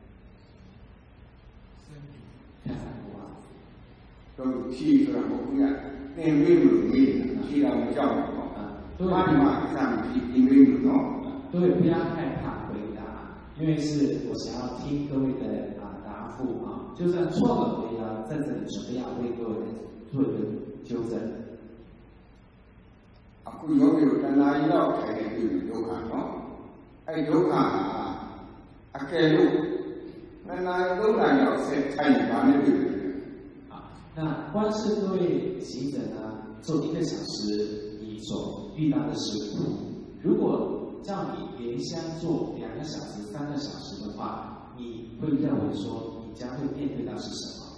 Speaker 2: 看法不啊？
Speaker 1: 都提出来我不然，那没有没有，提到我教育哦。妈的嘛，上提没有喏。
Speaker 2: 各位不要害怕回答，因为是我想要听各位的答复啊，就算错了，我也要在这里准备要为各位做一个纠正。
Speaker 1: အခုယောဂီတို့တဏှာကြီးတော့ခိုင်နေပြီဒုက္ခနော်အဲဒုက္ခအကယ်လို့နှစ်နာရီသုံးနာရီလောက်ဆက်ထိုင်ပါနဲ့ပြီ
Speaker 2: 那观世各位行者呢，做1个小时，你所遇到的是苦。如果叫你连相做2个小时、3个小时的话，你会认为说你将会面对到是什么？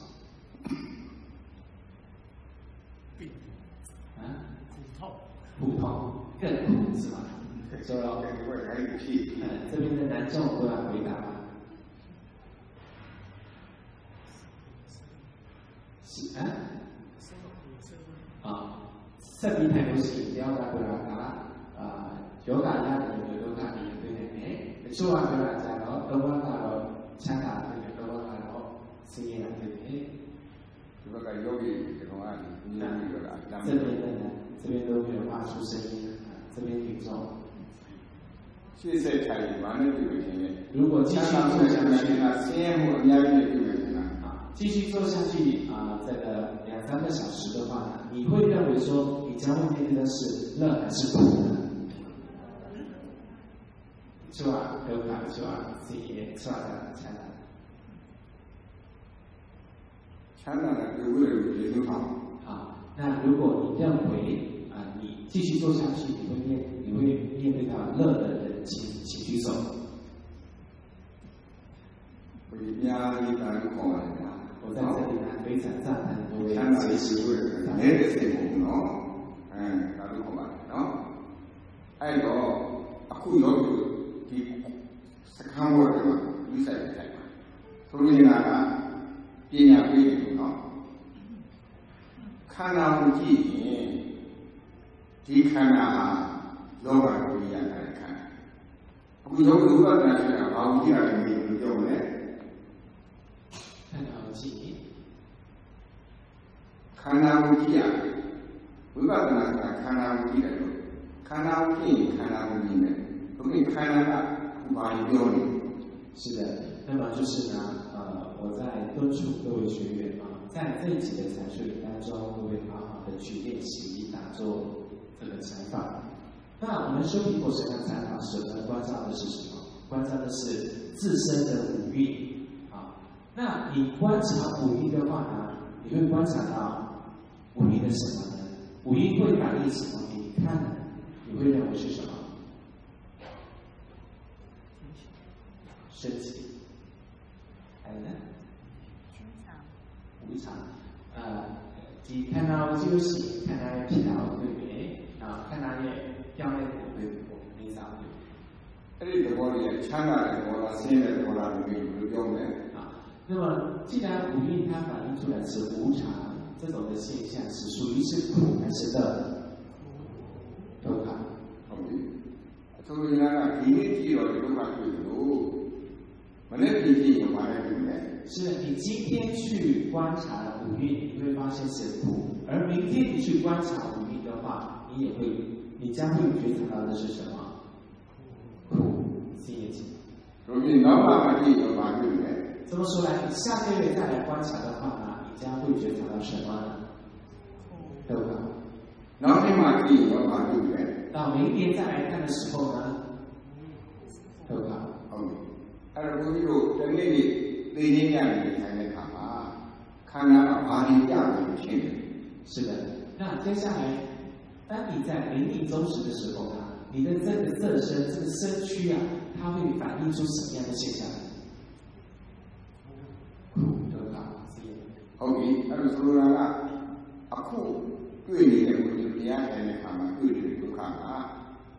Speaker 2: 苦痛更苦是吧？所以这边的男众都要回答。身體係有時有大佢話有大家有到大嘅對嘅，做下佢話就係攞到翻大攞參加佢嘅到翻大攞事業嘅嘅。
Speaker 1: 這個ယောဂီ這種啊，你那個啦，
Speaker 2: 這邊的人，這邊都沒有發出聲音，這邊聽眾。
Speaker 1: 現在睇完了對不對？
Speaker 2: 如果繼續做下去，
Speaker 1: 先我壓力對不對？
Speaker 2: 繼續做下去這個2、3個小時的話呢，你會認為說你將會面對的是樂還是苦呢？是吧？有感是吧？自己是吧？
Speaker 1: 参展的有为了有就好。
Speaker 2: 好，那如果你认为你继续做下去，你会面对到乐的请举手。
Speaker 1: 我压力大过来的。
Speaker 2: 我在这里呢，非常赞叹各位
Speaker 1: 学习你的成功喏，大家好吧喏，哎个အခုယောဂီဒီစခန်းဝတ်မှာယူဆိုင်တယ်ဆိုလိုနေတာကပညာပေးတယ်နော်ခန္ဓာကိုကြည့်ရင်ဒီခန္ဓာဟာလောဘကိုရတဲ့ခန္ဓာအခုယောဂီဥပဒနာဆိုတာဘာကိုကြည့်ရတယ်လို့ပြောလဲခန္ဓာကိုကြည့်ရတယ်ဝိပဿနာဆိုတာခန္ဓာကိုကြည့်တယ်လို့ခန္ဓာကိုကြည့်ရင်ခန္ဓာကိုကြည့်တယ်ဘုရင်ခန္ဓာကဘာပြောလဲ
Speaker 2: 是的，那么就是呢，我在敦促各位学员在这一集的禅修当中，各位好好的去练习打坐这个禅法。那我们修毗婆舍那禅法时，我们关照的是什么？关照的是自身的五蕴啊。那你观察五蕴的话呢，你会观察到五蕴的什么呢？五蕴会反映什么给你看呢？你会认为是什么？身体，还有呢？无常。你看到休息，看到疲劳，对不对？看到掉泪骨，对不对？没啥对。
Speaker 1: 这个道理，强大的道理，现在的道理没有标准。
Speaker 2: 那么，既然五蕴它反映出来是无常这种的现象，是属于是苦还是乐？都好。
Speaker 1: 好的。所以呢，今天只要这个话对喽。
Speaker 2: 是你今天去观察五蕴，你会发现是苦；而明天你去观察五蕴的话，你将会觉察到的是什么？苦，心也清。
Speaker 1: 所以老板们就把对不对？
Speaker 2: 这么说来，你下个月再来观察的话呢，你将会觉察到什么呢？对吧？
Speaker 1: 老天嘛就要把对不对？
Speaker 2: 到明年再来看的时候呢，对吧？
Speaker 1: အဲ့ဒါကိုတို့တနေ့နေ့သိရင်းရတယ်ထိုင်တဲ့အခါမှာခန္ဓာကဘာတွေပြပြီးဖြစ်တယ်
Speaker 2: 是的，那接下来，当你在临命终时的时候呢，你的这个色身、这个身躯它会反映出什么样的现象？苦，对吧？
Speaker 1: ဟုတ်ပြီအဲ့ဒါဆိုလိုတာကအခုတွေ့နေတဲ့ကိုယ်တရားထိုင်တဲ့အခါမှာတွေ့တဲ့ဒုက္ခက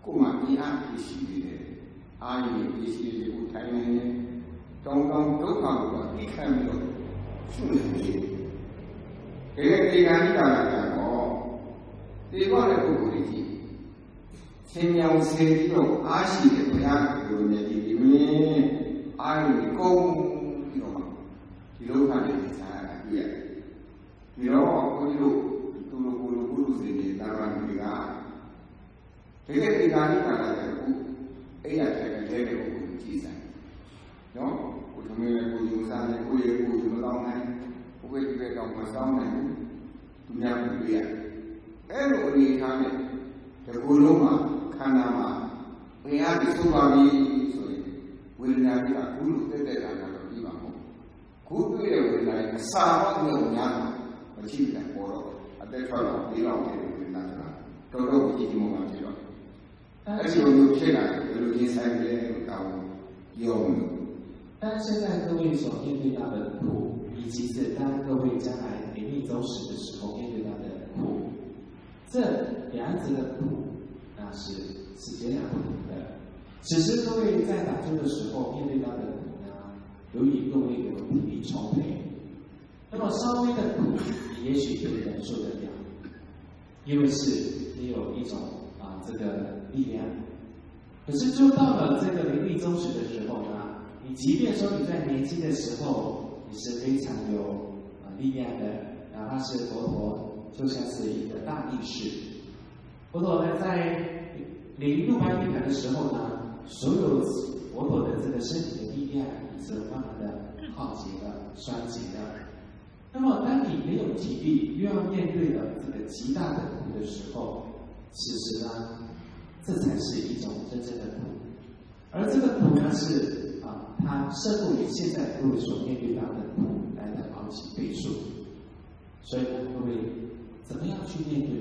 Speaker 1: 故嘛一样必须的，阿姨必须的不太能呢，刚刚都看不到，一看没有，是不是？这个地方你讲讲哦，地方的不规矩，前面设计了阿西的不样，有那地里面阿姨公，知道吗？知道看的是啥对呀？知道我知道，咕噜是的，当然对啊。这个地方你讲讲哎呀，这个不计算，喏，我他们不用上的，我也不用当的。不会这个让我上来，中间不对呀。哎，我你看呢，这咕噜嘛，看到嘛，我呀，你说话的，所以为了那个咕噜在那个地方哦，咕噜的为了沙漠的我呀，我记得过了，啊，在说了，你老给人那个，都我记得没忘记了。而且我有些人有些产业有到有。
Speaker 2: 但现在各位所面对到的苦，以及是当各位将来临命终时的时候面对到的苦，这两者的苦，那是截然不同的。只是各位在打坐的时候面对到的苦呢，由于各位有体力充沛，那么稍微的苦，你也许可以忍受得了，因为是你有一种这个力量。可是就到了这个临命终时的时候呢，你即便说你在年轻的时候你是非常有力量的，哪怕是佛陀就像是一个大力士。佛陀呢在临入般涅槃的时候呢，所有佛陀的这个身体的力量是慢慢的耗竭了、衰竭了。那么当你没有体力，又要面对了这个极大的苦的时候，其实呢，这才是一种真正的苦。而这个苦呢是它胜过于现在各位所面对到的苦来的好几倍数。所以呢，各位怎么样去面对？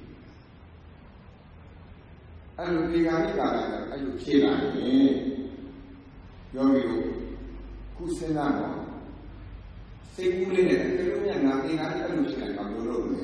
Speaker 1: 你讲你讲的，还有天然的，要有古生那个，谁古来的？这种人啊，你讲你有天然搞不了的。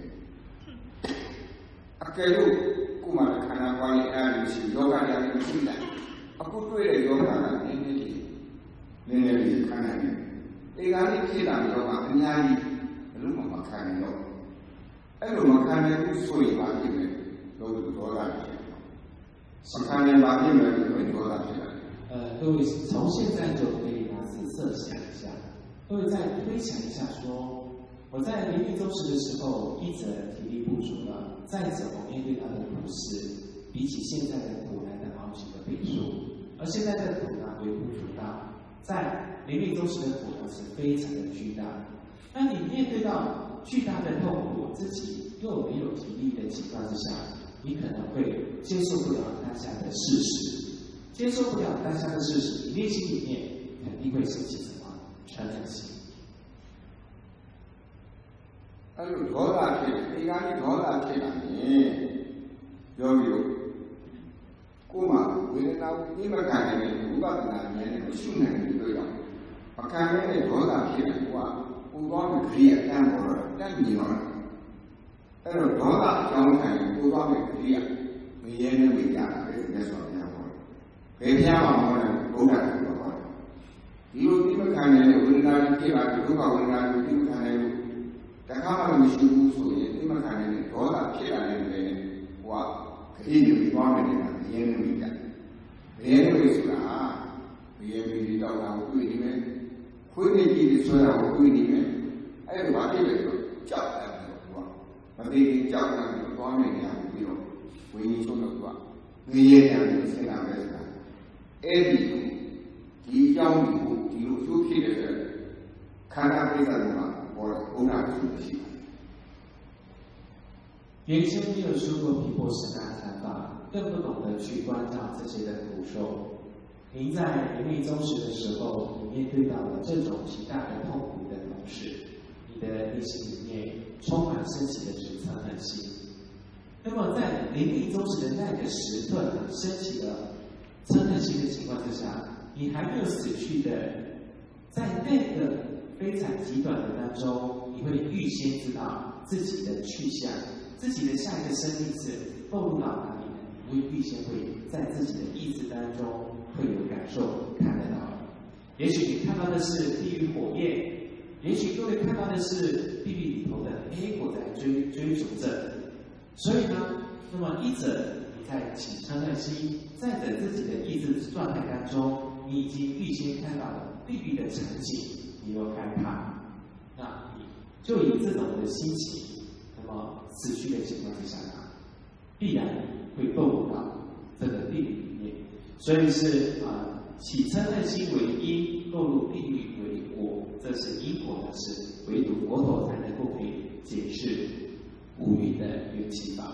Speaker 1: 这路古嘛的看那关于有些有干的有天然，不对的有干的年里看那个，你讲你天然有嘛，人家你路嘛看的有，路嘛看的无所谓嘛，对不对？都多大的？我看见把你们会多大去了？
Speaker 2: 各位从现在就可以设想一下，各位再推想一下说，我在临命终时的时候，一者体力不足了，再者我面对到的苦是比起现在的苦来的好几个倍数，而现在的苦呢微不足道，在临命终时的苦呢是非常的巨大。当你面对到巨大的痛苦，自己又没有体力的情况之下，你可能会接受不了当下的事实，接受不了当下的事实，你内心里面肯定会升起什么嗔恨心。
Speaker 1: 有多大去？你讲你多大去了？有没有？古嘛，为了那你们看见的，古巴的那边的训练的对吧？我看见的多大去了？我光是可以干活了，干你了。但是多大讲看不光是可以啊，没人能回家，给人家说干活。给天王我呢，都干这个活。比如你们看见的，为了地方就把为了你们看见的，在看到你们无所谓，你们看见的多大去了的人，我可以有方面的没人回家，没人会说啊，没人会到那我对你们，回来你说呀，我对你们，哎，把这个就叫来了。把这个教上有方面的这种为你说的是吧？你也讲你现在为什么？比较比如就批的是，看他为什么我拿出的习惯。
Speaker 2: 原先没有修过毗婆舍那禅法，更不懂得去关照这些的苦受。您在临命终时的时候，你面对到了这种极大的痛苦的同时，你的内心里面充满升起的是嗔恨心。那么在临命终时的那个时刻升起了嗔恨心的情况之下，你还没有死去的，在那个非常极短的当中，你会预先知道自己的去向，自己的下一个生命是步入到哪里， 未必先会在自己的意志当中会有感受看得到。也许你看到的是地狱火焰，也许各位看到的是地狱里头的黑火在追逐着。所以呢，那么一者你在起嗔恨心，再者自己的意志状态当中，你已经预先看到了地狱的场景，你又害怕，那你就以这种的心情，那么死去的情况之下呢，必然会堕入到这个地狱里面。所以是起嗔恨心为因，堕入地狱为果，这是因果的事，唯独佛陀才能够可以解释五蕴的缘起法。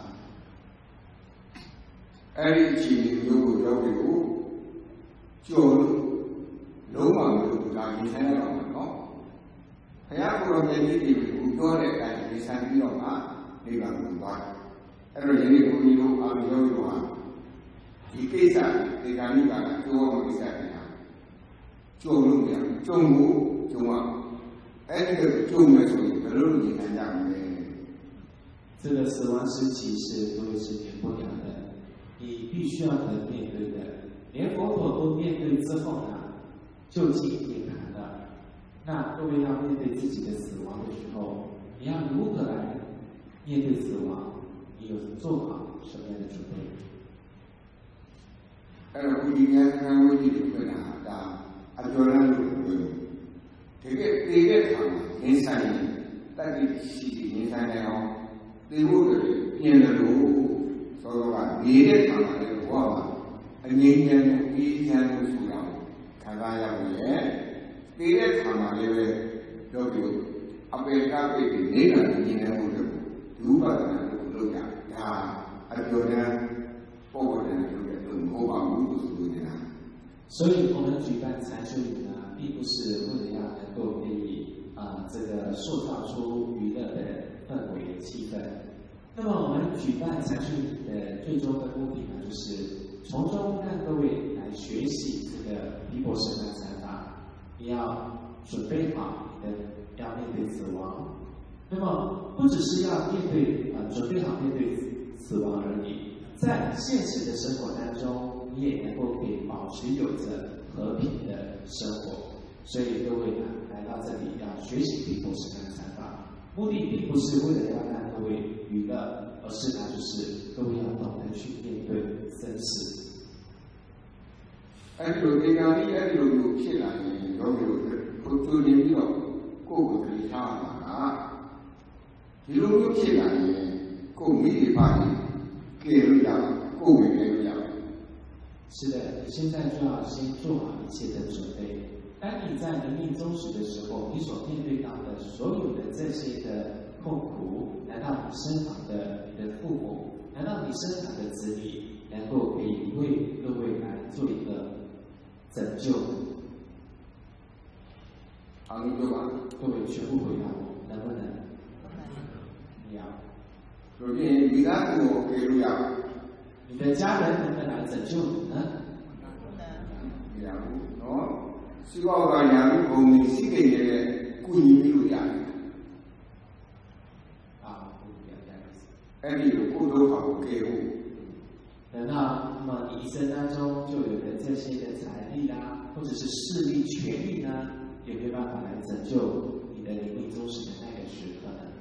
Speaker 1: အဲ့ဒီအချိန်မျိုးကိုရောက်ပြီးကိုကြော်လို့လုံးဝမလို့ဒါရင်ဆိုင်ရတော့မှာနော်ဘုရားကိုယ်တော်မြတ်ကြီးတွေကိုပြောတဲ့အတိုင်းရင်ဆိုင်ပြီးတော့မှနိဗ္ဗာန်ကိုသွားတယ်အဲ့တော့ယနေ့ဘုန်းကြီးတို့အာရုံရောက်တော့ဒီကိစ္စဒီကံနိဗ္ဗာန်ကကြောမှကိစ္စတွေဟာကြော်လို့မရကြုံဖို့ကြုံရအဲ့ဒီလိုကြုံမယ်ဆိုရင်ဘယ်လိုလုပ်ရင်နိုင်ကြမလဲ
Speaker 2: 这个死亡时期是各位是免不了的，你必须要能面对的。连佛陀都面对之后呢，就近涅槃了。那各位要面对自己的死亡的时候，你要如何来面对死亡？你有做好什么样的准备？
Speaker 1: အဲ့တော့ဘုရားကံဝိသီတွေဖွင့်တာဒါအကျော်လန်းလို့ပြောတယ်တကယ်ပေတဲ့ခါမှာရင်းဆိုင်တတ်တိရှိရင်းဆိုင်နေအောင်သိဖို့တွေပြင်တယ်လို့ဆိုတော့ကနေတဲ့ခါမှာလည်းဘဝမှာအငြိမ်းချမ်းမှုအေးချမ်းမှုဆိုတာခံစားရလို့ရဲ့သိတဲ့ခါမှာလည်းပဲပြောပြီးအပေကပိတ်ပြီးနေတာမြင်နေမှုတွေဒုပဒနာကိုလုပ်ကြဒါအကျော်လန်းပုံပေါ်တယ်လို့ပြောမဟုတ်ပါဘူးလို့ဆိုနေတာ
Speaker 2: 所以我们举办禅修营呢，并不是为了要能够可以这个塑造出娱乐的氛围气氛。那么我们举办禅修营的最终的目的呢，就是从中让各位来学习这个毗婆舍那禅法。你要准备好你的要面对死亡，那么不只是要面对准备好面对死亡而已，在现实的生活当中，你也能够可以保持有着和平的生活。所以各位呢，来到这里要学习毗婆舍那禅法，目的并不是为了要让各位娱乐，而是呢，就是各位要懂得去面对生死。
Speaker 1: အဲ့ဒီလိုဒီကံကြီးအဲ့ဒီလိုမျိုးဖြစ်လာရင်ယောဂီတို့ကိုကြိုတင်ပြီးတော့ကိုယ့်ကိုယ်ကိုထားမှာကဒီလိုမျိုးဖြစ်လာရင်ကိုယ်မိတွေပါရင်ကဲလို့ရကိုယ်ဝင်နေလို့ရ
Speaker 2: 是的，你现在就要先做好一切的准备。当你在临命终时的时候，你所面对到的所有的这些的痛苦，来到你身旁的你的父母，来到你身旁的子女，能够可以为各位来做一个拯救。
Speaker 1: 好，你说吧。
Speaker 2: 各位全部回答我，能不能？你要。
Speaker 1: 首先，你家父母给路呀？
Speaker 2: 你的家人能不能来拯救你呢？
Speaker 1: 不能。哦。希望大家能够每些个人顾及路呀。哎，你有过多好给我。
Speaker 2: 等到那么你一生当中就有了这些的财力啦，或者是势力、权力呢，有没有办法来拯救你的临命终时的那个时刻呢？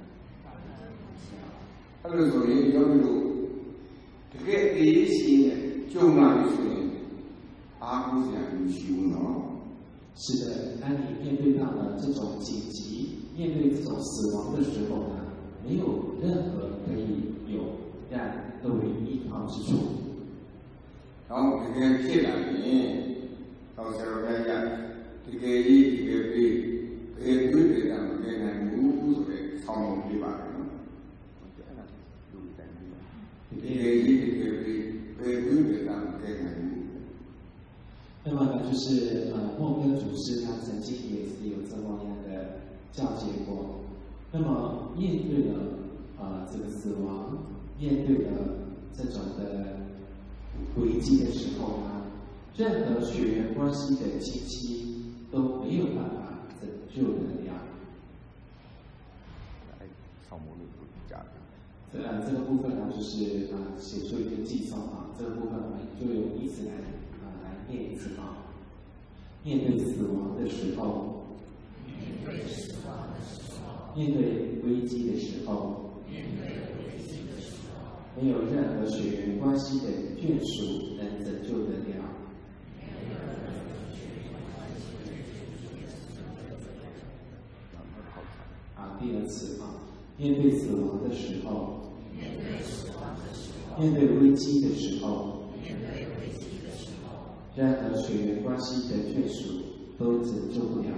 Speaker 1: 那个时候也要有这个第一些就那里说的，阿姑是很修呢。
Speaker 2: 是的，当你面对到了这种紧急，面对这种死亡的时候呢，没有任何可以有让各位依靠之处。
Speaker 1: 然后这个ဖြစ်လာရင်တော့ဆရာတော်များကဒီကယ်ကြီးဒီကယ်ပြီးဘယ်တွေ့တယ်ကမကယ်နိုင်ဘူးဆိုတဲ့ဆောင်းပြပါတယ်နော်ဒီကယ်ကြီးဒီကယ်ပြီးဘယ်တွေ့တယ်ကမကယ်နိုင်ဘူး
Speaker 2: 那么呢，就是梦根祖师他曾经也是有这么样的教诫过。那么面对了这个死亡，面对了这种的危机的时候呢，任何血缘关系的亲戚都没有办法拯救得了。 这个部分呢，就是写出一个寄送这个部分我们就用意思来念一次面对死亡的时候，面对危机的时候，没有任何血缘关系的眷属能拯救得了。第二次面对死亡的时候，面对危机的时候，任何血缘关系的眷属都拯救不了。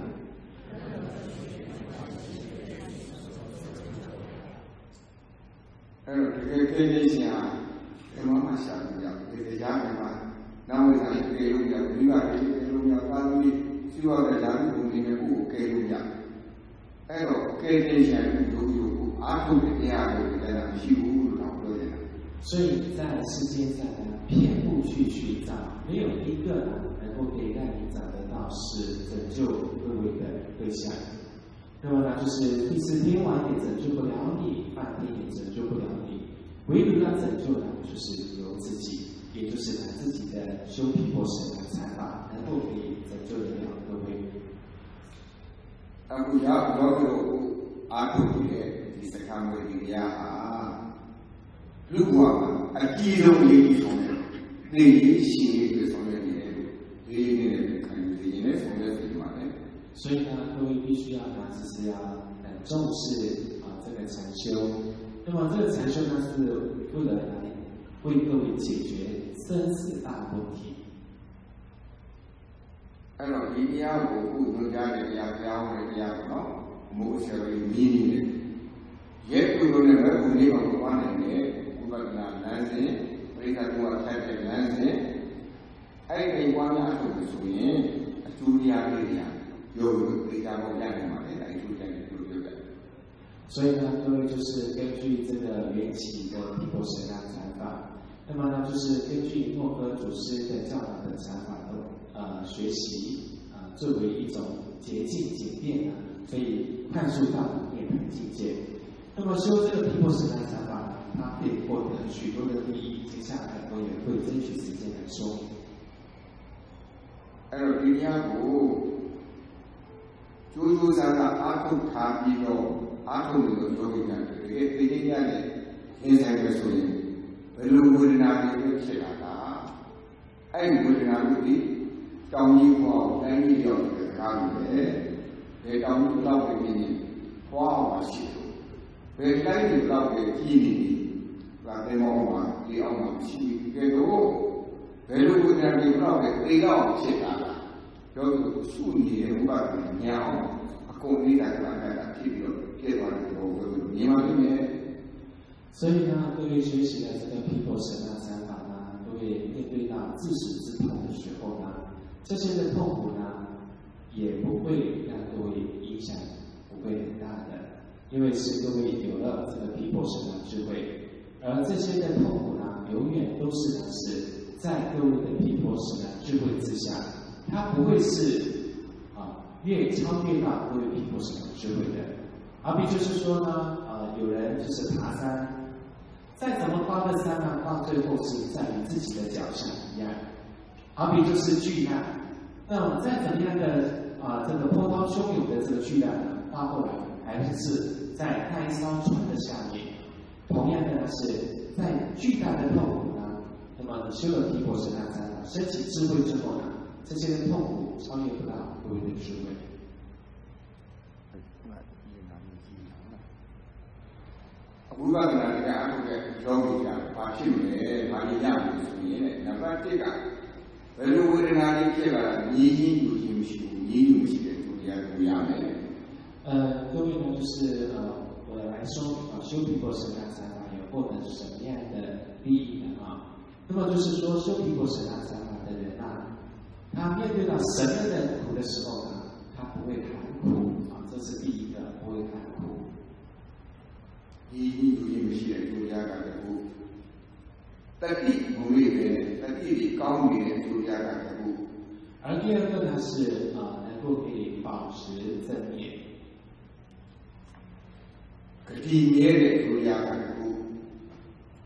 Speaker 1: 这个想，怎么想不了？这家人嘛，那我想给路讲，另外给路讲，他们需要在家里头里面不给路讲。给想有阿祖的这样的在那西屋老多人。
Speaker 2: 所以在世界上呢，遍布去寻找，没有一个能够可以让你找得到是拯救各位的对象。那么呢，就是第四天王也拯救不了你，梵天也拯救不了你，唯独要拯救的，就是由自己，也就是拿自己的修毗婆舍那禅法，能够可以拯救得了各位。
Speaker 1: 不要阿祖的第四看过的呀如果基隆的地方呢，那些新的方面的，这些看这些呢，方面是什么呢？
Speaker 2: 所以呢，各位必须要就是要很重视这个禅修。那么这个禅修呢，是为了来为各位解决生死大问题。
Speaker 1: ဒီတရားကိုကုသိုလ်ကြတဲ့တရားကြောင်းတဲ့တရားပေါ့နော်။မိုးဆရာကြီးမြင်းနေတယ်။ရဲ့ကုသိုလ်နဲ့ဘယ်ကုလေးအောင်သွားနိုင်တယ်။ဥပဒနာလမ်းစဉ်ပရိသတ်တော်ထိုက်တဲ့လမ်းစဉ်အဲ့ဒီပွားများလို့ဆိုရင်အကျိုးတရားလေးတွေရုပ်ပရိသတ်ပေါ်ရနိုင်မှာလေအဲ့ဒီကျိုးတဲ့ကျိုးပြောတယ်
Speaker 2: ။所以呢，各位就是根据这个缘起的毗婆舍那禅法，那么呢，就是根据诺诃祖师的教导的禅法学习作为一种捷径简便可以快速到涅槃境界。那么修这个毗婆舍那禅法，它可以获得许多的利益。接下来我也会争取时间来说。
Speaker 1: ဒီတရားကိုကျိုးကျိုးစားစားအားထုတ်ထားပြီးတော့အားထုတ်လို့ပြောကြတယ်တကယ်သိသိရတဲ့အင်းဆိုင်ပဲဆိုရင်ဘယ်လိုဝေဒနာတွေဖြစ်လာတာအဲ့ဒီဝေဒနာတွေတောင်းကြီးပေါ်တိုင်းကြီးရောက်တဲ့ကားတွေပဲတောင်းကြီးလောက်ပဲနေနေပွားအောင်ရှိတယ်ဘယ်တိုင်းကြီးလောက်ပဲကြီးနေတယ်ဒါတဲ့မောမှာဒီအောင်မှာရှိတယ်တော့ဘယ်လိုဝေဒနာတွေလောက်ပဲသိတော့ဖြစ်တာလားပြောလို့စုနေတဲ့ဥပါဒ်ညာအောင်အကုန်လေးတာဖြစ်ပြီးတော့ဖြစ်သွားတယ်တော့မြင်ပါလိမ့်မယ်
Speaker 2: 所以呢，各位学习了这个毗婆舍那禅法呢，各位面对到自死之痛的时候呢，这些的痛苦呢，也不会让各位影响不会很大的，因为是各位有了这个毗婆舍那智慧，而这些的痛苦呢，永远都是在各位的毗婆舍那智慧之下，它不会是越超越到各位毗婆舍那智慧的。好比就是说呢，有人就是爬山。再怎么高的山呢，到最后是在于自己的脚下一样。好比就是巨浪，那么再怎么样的这个波涛汹涌的这个巨浪呢，到后来还是在那一艘船的下面。同样的呢，是在巨大的痛苦呢，那么你修了毗婆舍那禅法，升起智慧之后呢，这些的痛苦超越不到各位的智慧。
Speaker 1: ဝိပဿနာတရားအထုတ်တဲ့ယောဂီကဘာဖြစ်မလဲဘာလို့ရမလဲဆိုရင်နံပါတ်1ကဘယ်လိုဝေဒနာတွေဖြစ်လာတာညီချင်းယူခြင်းမရှိဘူးညီယူမရှိတဲ့သူတရားကိုရမယ်
Speaker 2: 各位呢，就是我来说修毗婆舍那禅法有获得什么样的利益呢那么就是说修毗婆舍那禅法的人他面对到什么样的苦的时候呢，他不会喊苦这是第一个，不会喊苦。
Speaker 1: ညီယူခြင်းမရှိတဲ့သူတရားကလည်းဘူးတတိမူလေးပဲတတိတွေကောင်းနေတဲ့သူတရားကလည်းဘူး
Speaker 2: 而第二个呢是能够可以保持正念。
Speaker 1: ဂတိမြဲတဲ့သူတရားကလည်းဘူး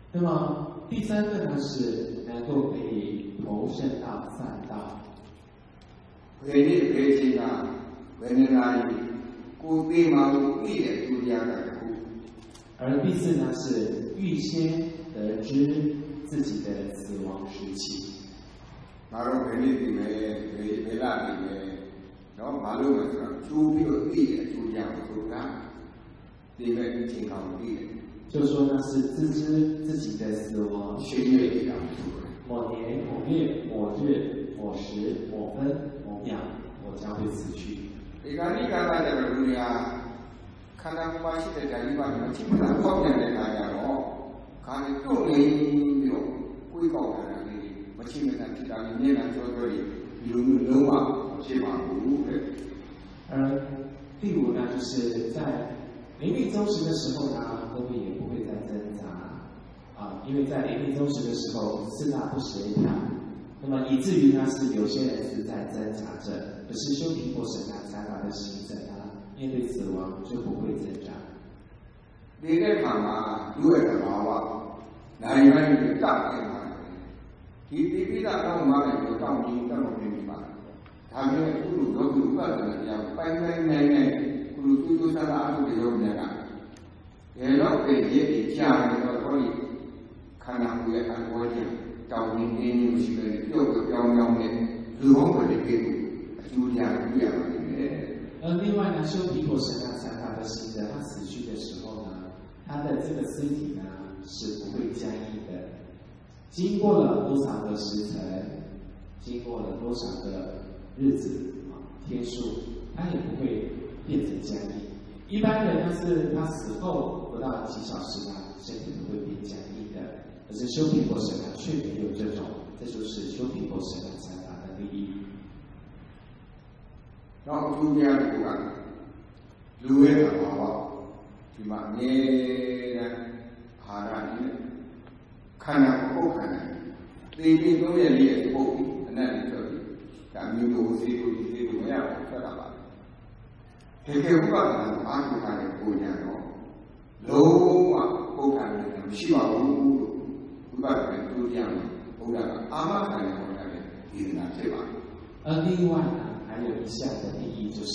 Speaker 2: 那么第三个呢是能够可以投身到善道。
Speaker 1: 回你回去啊，回你那里，故对嘛一点都加的苦。
Speaker 2: 而第四呢是预先得知自己的死亡时期。
Speaker 1: 马路回你里面回那里面，然后马路的时候，猪皮有地的猪家不出来，里面健康地的。
Speaker 2: 就说呢是自知自己的死亡
Speaker 1: 7月1日
Speaker 2: 某年某月某日某时某分某秒，我将会死去。
Speaker 1: 你看大家的路呀，看到关系的这地方，你们基本上方便的大家哦，看你多年有规高的那里，我基本上知道你面南做这里有嘛，起码5的。
Speaker 2: 而第五呢，就是在临命终时的时候呢，各位也不会再挣扎啊，因为在临命终时的时候四大不协调，那么以至于呢是有些人是在挣扎着，可是修平过神啊禅法的行者啊，面对死亡就不会挣扎。
Speaker 1: 你在看嘛，有的娃娃，那一般就大的嘛，比大到嘛的就到你嘛，他们不如都不办的那样，拜不如就上阿叔的有那个，也老给也家里头可以看到我也看我讲，到明天有些个有个标的，日后的给就这样的。
Speaker 2: 另外呢，修皮果神啊禅法的行者，他死去的时候呢，他的这个尸体呢是不会僵硬的。经过了多少个时辰，经过了多少个日子啊天数，他也不会变成僵硬。一般人呢是他死后不到几小时呢，身体都会变僵硬的。可是修皮果神啊却没有这种，这就是修皮果神啊禅法的利益。
Speaker 1: 然后中间的不干，路也很好啊，对吧？你呢，看到你看到不看到，最近中间你也是不比，那你这里，咱们有谁都没有说到吧？这个不管是哪个看的不一样哦，路啊不看的，希望不管是都这样的，不然阿妈看的不看的，你是哪些吧？
Speaker 2: 另外呢？还有一项的利益就是，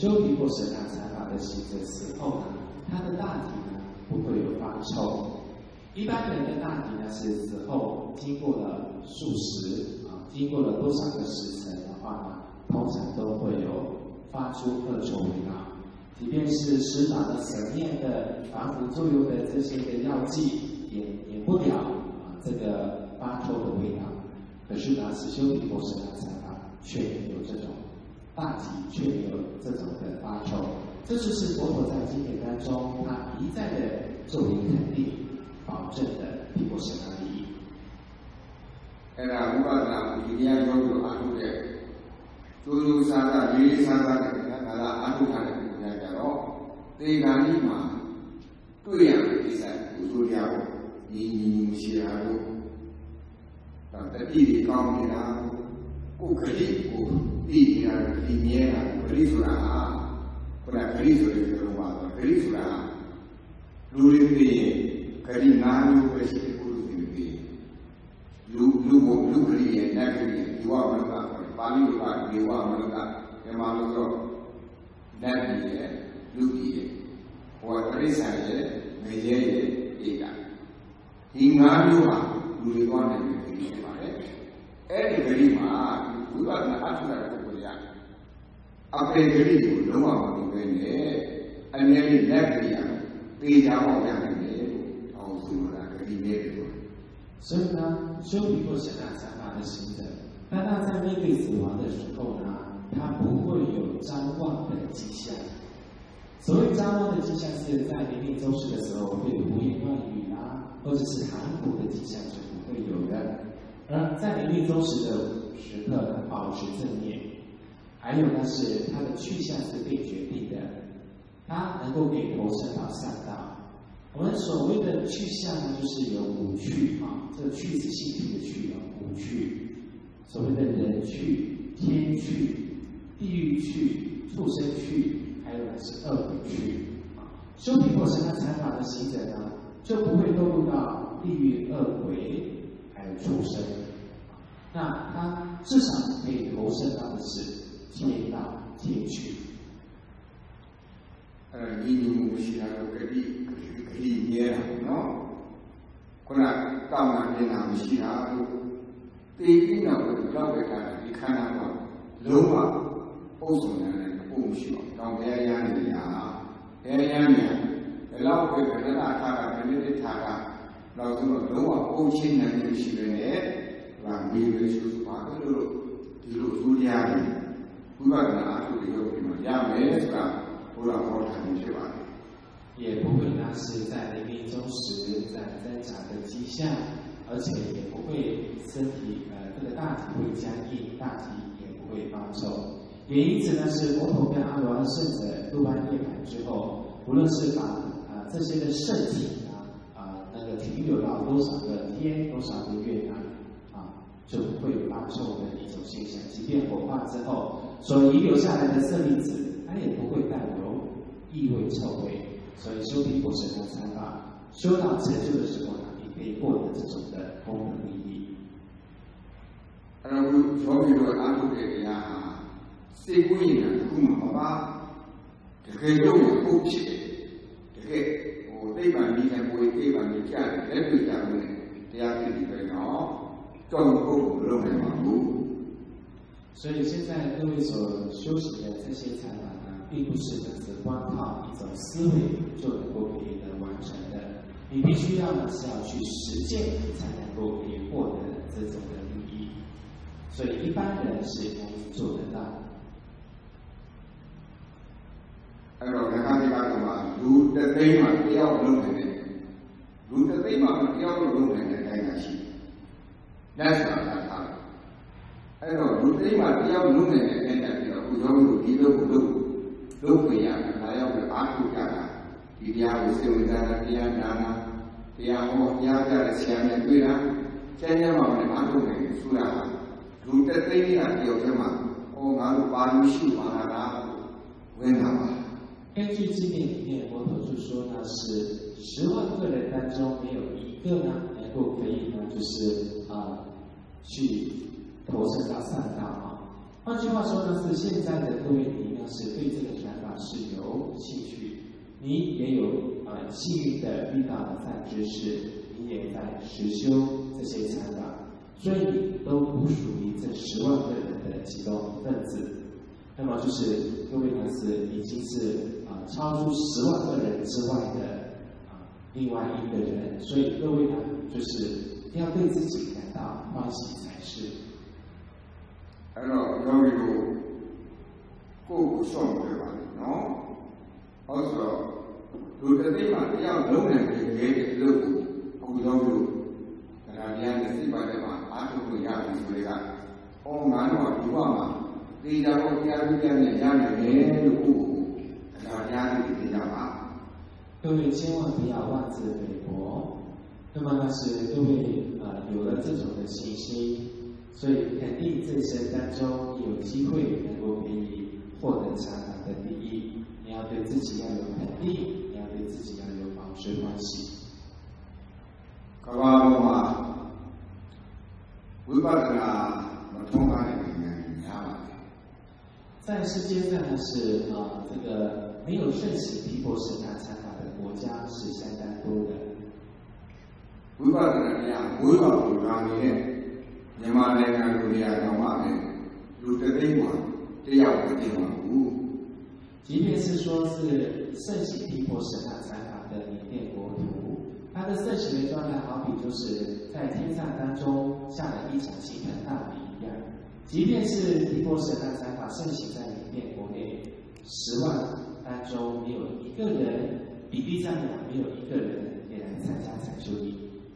Speaker 2: 修皮过神啊禅法的行者死后呢，他的大体呢不会有发臭。一般人的大体呢是死后经过了数十啊，经过了多少个时辰的话呢，通常都会有发出恶臭味道。即便是施打了神念的防腐作用的这些的药剂，也免不了这个发臭的味道。可是呢，是修皮过神啊禅法却没有这种。大体却没有这种的发臭，这就是佛陀在经典当中他一再的作为肯定、保证的皮果神的利益。
Speaker 1: 哎呀，我讲今天要有阿叔的，就三个，你三个的，看看阿叔看的不一样咯。这个你嘛，对呀，比赛不做了，你是阿叔，但在地理方面啊，不可以不。里面啊，可以出来啊，不然可以出来这个话，可以出来啊。路里面可以拿路可以不路里面，路可以那可以，有啊没个，把路把有啊没个，要马路说那边路边，我可以山野没些也干，你拿路啊，路里光那边可以嘛的，哎可以嘛。不要那阿出来的不一样，阿贝这里有龙王不对呢，阿那里那不一样，对家好像的呢，好什么那个里面的。
Speaker 2: 所以呢，修皮过神啊禅法的行者，当他在面对死亡的时候呢，他不会有张望的迹象。所谓张望的迹象，是在临命终时的时候会有胡言乱语啊，或者是含糊的迹象是不会有的。而在临命终时的时刻呢，保持正念，还有呢是他的去向是被决定的，他能够给投身到善道。我们所谓的去向呢，就是有五趣啊，这个去是性体的去啊，五趣，所谓的人趣、天趣、地狱趣、畜生趣，还有呢是恶鬼趣啊。修皮过神啊禅法的行者呢，就不会堕入到地狱那他至少可以投射到的是天道天趣。
Speaker 1: 你有时候可以捏了喏，可能到那边那时候，对于那个老百姓，你看那个老啊，保守人的不需要，当别人的呀，别人的，老百姓那他那他，老这个老啊，保险人的是呢，让别人就是把这个一路走下来，不管哪处的有什么呀，没是吧？不让我谈去吧。
Speaker 2: 也不会那是在临命终时在挣扎的迹象，而且也不会身体这个大体会僵硬，大体也不会发臭。也因此呢，是佛陀跟阿罗汉圣者入般涅槃之后，无论是把这些的圣体那个停留到多少个天、多少个月就不会有发臭的一种现象。即便火化之后所遗留下来的舍利子，它也不会带有异味臭味。所以修毗婆舍那三法，修到成就的时候呢，你可以获得这种的功能利益。
Speaker 1: 所以说，俺都这样社会人不嘛吧，这个有人不起的，这个我对方你看不会对方你家的，这对家的，这样子里边照顾不了的嘛不。
Speaker 2: 所以现在各位所修行的这些禅法呢，并不是只光靠一种思维就能够可以完成的，你必须要呢是要去实践，才能够可以获得这种的利益。所以一般人是容易做得到。
Speaker 1: 大家知道吗？如的对嘛，不要弄的，如的对嘛，不要弄的在哪些？那是哪他？如对嘛，不要弄的在哪些？不要有几个不都不一样，还要有阿叔家的，底下有谁家的，底下哪，底下我家的前面对啦，现在嘛我们阿叔没出来了，如的对嘛，有什么？我阿叔把你修完了，为什么？
Speaker 2: 根据经典里面，佛陀就说呢，是10万个人当中没有一个呢能够可以呢，就是去投射到善道换句话说呢，是现在的各位你呢是对这个禅法是有兴趣，你也有幸运的遇到了善知识，你也在实修这些禅法，所以你都不属于这10万个人的其中一份子。那么就是各位呢是已经是超出10万个人之外的另外一个人，所以各位呢就是要对自己感到欢喜才是。
Speaker 1: 有一个过送对吧？我说，有的地方要农人的给的乐福，不要有，这样的地方的话，俺就不要你说的，我俺话比话嘛。第一个我家里边的家里面有户，家里的家嘛。
Speaker 2: 各位千万不要妄自菲薄。那么呢是各位有了这种的信心，所以肯定这一生当中有机会能够可以获得禅法的利益。你要对自己要有肯定，你要对自己要有保持欢喜。
Speaker 1: 各位嘛，为把这个通话里面讲嘛。
Speaker 2: 在世界上呢是这个没有圣行毗婆舍那禅法的国家是相当多的。
Speaker 1: 为把这个为了不让你你妈那个路里干嘛呢？路的地方，这样的地方不。
Speaker 2: 即便是说是圣行毗婆舍那禅法的缅甸国土，它的圣行的状态好比就是在天上当中下了一场倾盆大雨一样。即便是毗婆舍那禅法盛行在缅甸国内，10万当中没有一个人，比例上讲没有一个人也来参加禅修营。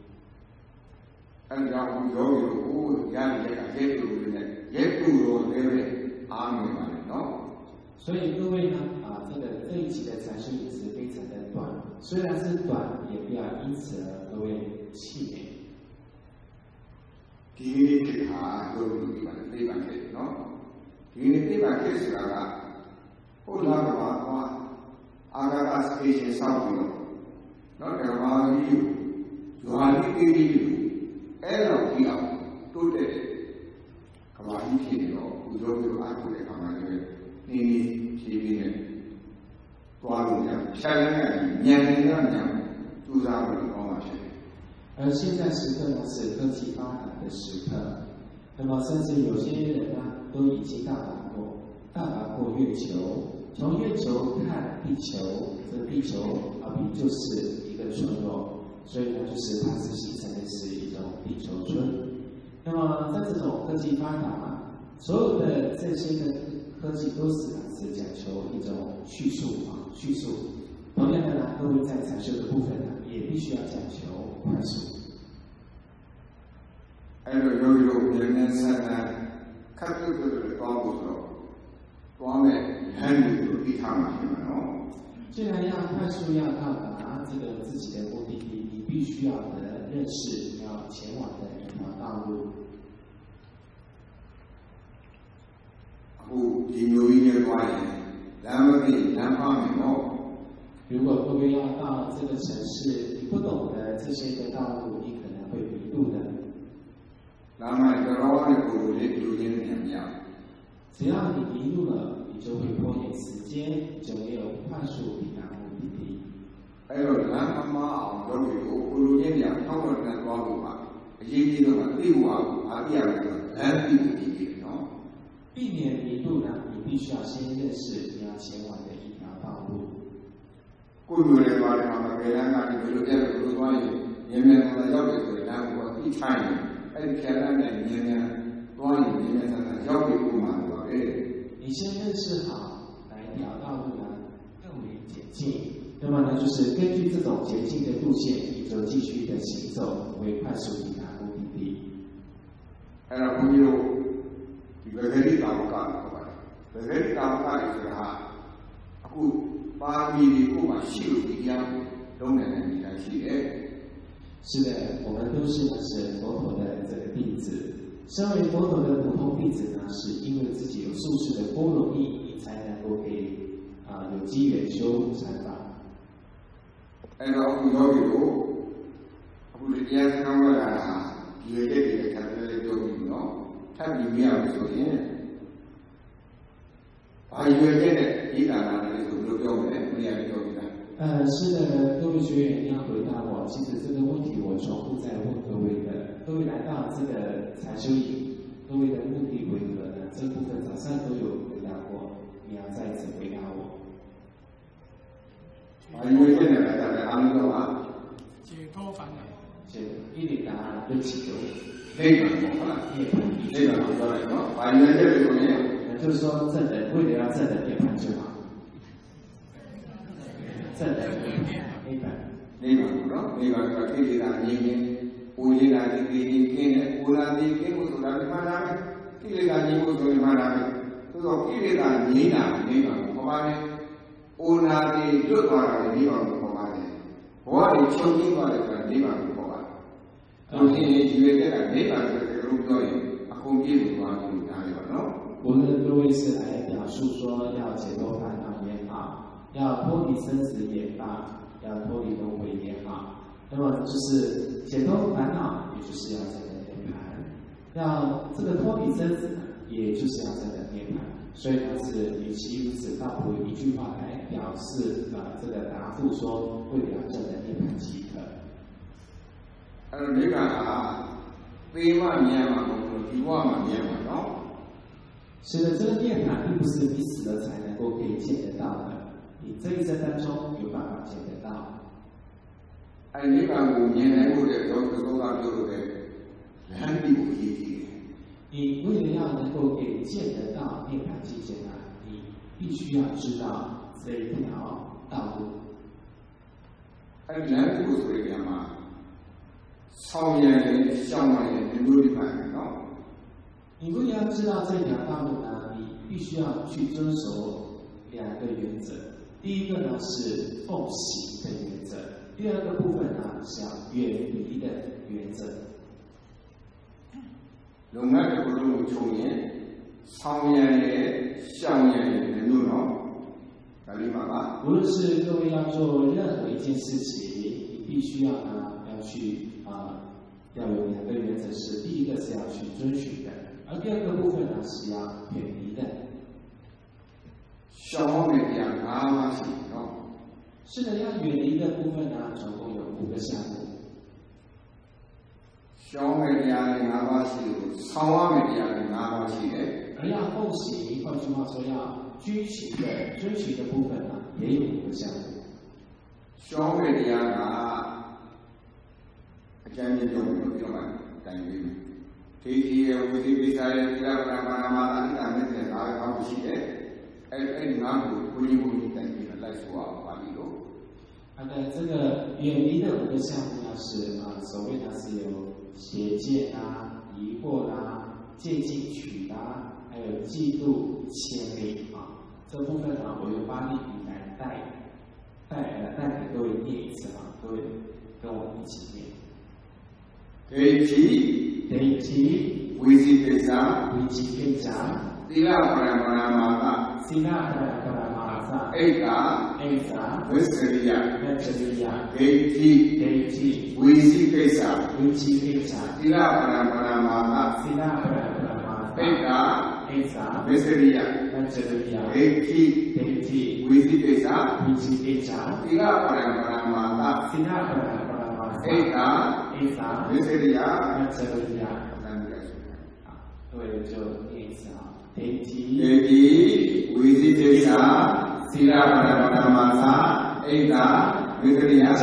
Speaker 1: 按照有家里也都是的，也都有对不对？安慰嘛，
Speaker 2: 所以各位呢这一期的禅修营是非常的短，虽然是短，也不要因此而各位气馁。
Speaker 1: 第一是他有地方去，第一地方去是那个，后来的话，阿嘎是这些少的，那这个嘛有，有还有这个有，都对， ဖြစ်နေတော့ဘုရားပြောအားထုတ်တဲ့အခါမှာလည်းနည်းနည်းဖြည်းဖြည်းနဲ့သွားလို့ရဖြတ်လိုက်ဉာဏ်နဲ့ဉာဏ်ကြိုးစားလို့ကောင်းမှာဖြစ်တယ်
Speaker 2: 而现在时刻呢是科技发达的时刻，那么甚至有些人呢都已经到达过月球，从月球看地球，这个地球好比就是一个村落，所以呢就是它是形成的是一种地球村。那么在这种科技发达，所有的这些的科技都是讲求一种叙述。同样的呢，各位在禅修的部分呢，也必须要讲求快速。
Speaker 1: အဲ့လိုယောဂီတို့ဉာဏ်နဲ့ဆက်တဲ့ခက်တုတ်တွေတောင်းဖို့ဆိုတော့တွားမဲ့ဉာဏ်တွေကိုသိထားမှဖြစ်မှာနော်。
Speaker 2: 既然要快速要到达这个自己的目的地，你必须要认识你要前往的一条道路。
Speaker 1: အခုဒီမျိုးကြီးနဲ့တွားရင်လမ်းမသိလမ်းမှားမယ်နော်。
Speaker 2: 如果各位要到这个城市，你不懂得这些的道路，你可能会迷路的。
Speaker 1: လမ်းမှာတော်တော်နဲ့ကိုယ်လေးလူချင်းနဲ့မြင်
Speaker 2: 只要你迷路了，你就会拖延时间，就没有快速抵达目的地。
Speaker 1: အဲ့တော့လမ်းအမှားအောင်လုပ်ပြီးကိုယ်လူချင်းပြန်ထောက်တော့တဲ့သွားလို့ပါအရေးကြီးတော့သိဖို့အားပြရတယ်လမ်းသိဖို့ဒီကြီးနော်。
Speaker 2: 避免迷路呢，你必须要先认识你要前往的一条道路。
Speaker 1: ကိုယ်မျိုးတွေသွားတယ်မှာဘယ်လမ်းကနေဘယ်လိုတက်ဘယ်လိုသွားရင်မြင်မြင်သာသာရောက်တယ်ဆိုရင်လမ်းကိုသိထိုင်တယ်အဲ့ဒီဖြတ်လမ်းနဲ့မြင်မြင်သွားရင်မြင်မြင်သာသာရောက်ပြီဥမာပါပဲ
Speaker 2: 你先认识好哪一条道路呢更为捷径，那么呢就是根据这种捷径的路线，你就继续的行走，为快速抵达目的地。
Speaker 1: အဲ့တော့ဘုန်းကြီးတို့ဒီဗဂရိတာဝကလို့ခေါ်ပါတယ်ဗဂရိတာဝကဆိုတာအခုပါမီတွေကိုမှရှိလို့ဒီတရားလုံးနိုင်တဲ့နေရာရှိတယ်。
Speaker 2: 是的，我们都是佛陀的这个弟子。身为佛陀的普通弟子呢，是因为自己有素质的波罗蜜，你才能够给有机缘修禅法。
Speaker 1: အဲ့တော့အခုယောဂီတို့အခုတရားစကားပြောတာဒီရတဲ့ဒီခက်တဲ့ပြောပြီးနော်ထပ်ပြီးမရဘူးဆိုရင်ဘာရွယ်တဲ့ဒီကာလနဲ့ဆိုလို့ပြောမယ်မရဘူးပြောပြီးသား
Speaker 2: 是的，各位学员要回答我。其实这个问题我重复在问各位的。各位来到这个禅修营，各位的目的为何呢？这部分早上都有回答过，你要再次回答我。
Speaker 1: 因为现在来讲的安乐啊，
Speaker 3: 解脱烦恼。
Speaker 2: 一点答案就起头。
Speaker 1: 那个不说了，把原这个东西，
Speaker 2: 就是说正人为了要正人涅槃就好。正人涅槃。
Speaker 1: 那个说可以让你们，我也让你给你给呢，我让你给我做那个嘛那个，给你让你我做的嘛那个，就说给你让你那个好吧呢，我让你做到了那个好吧呢，我的求经过的那个好吧，我今年9月这个那个这个路标的，空气路光就哪里了喏？
Speaker 2: 无论各位是来表述说要解脱烦恼也好，要脱离生死也罢，要脱离轮回也好，那么就是解脱烦恼，也就是要真的涅槃；要这个脱离生死，也就是要真的涅槃。所以呢，是与其如此，倒不如一句话来表示这个答复说，为了真的涅槃即可。
Speaker 1: 那个悲嘛灭嘛，希望嘛灭嘛喏。
Speaker 2: 是的，这个涅槃并不是你死了才能够可以见得到的，你这一生当中有办法见得到。
Speaker 1: 涅槃ကိုမြင်နိုင်ဖို့တဲ့သောကပြောလို့တဲ့လမ်းပြီးကိုရည်ကြည်တယ်
Speaker 2: 你为了要能够给见得到涅槃境界呢，你必须要知道这一条道路。
Speaker 1: လမ်းပြီးကိုဆိုတဲ့နေရာမှာဆောင်ရည်ရှောင်းရည်ဒီလိုဒီမှာနော်。
Speaker 2: 你为了要知道这条道路呢，你必须要去遵守2个原则。第一个呢是奉行的原则，第二个部分呢是要远离的原则。
Speaker 1: လုပ်ငန်းတစ်ခုလုံးကိုခြုံရင်ဆောင်ရည်ရှောင်းရည်ဒီလိုနော်ဒါလေးပါပါ
Speaker 2: 无论是各位要做任何一件事情，你必须要去要有2个原则，是第一个是要去遵循的，而而第二个部分呢是要远离的。
Speaker 1: 消灭掉5把是喏。
Speaker 2: 是的，要远离的部分呢，总共有5个项目。
Speaker 1: 消灭掉5把是有超灭掉5把是的。而
Speaker 2: 要奉行，换句话说，要遵循的部分呢，也有5个项目。
Speaker 1: 消灭掉将面用嘛，等于。第二个比赛，第二个嘛，你看那些哪个不是的？你看不等于来说法律咯。
Speaker 2: 好的，这个远离的5个项目呢是所谓的是有邪见啊、疑惑啦、借进取啦，还有嫉妒、牵累啊。这部分呢，我用巴利语来带给各位念一次啊，各位跟我一起念。
Speaker 1: 第一，维持非常。第二个马萨。Eka. Veseria. Deiti. Visi Kesa. Sila Paramata. Eka. Veseria. Deiti. Visi Kesa. Sila Paramata. Eka. Veseria.
Speaker 2: 各位就念一次啊。
Speaker 1: Deiti. Visi Kesa. Sila Paramata, Eka, Veseria,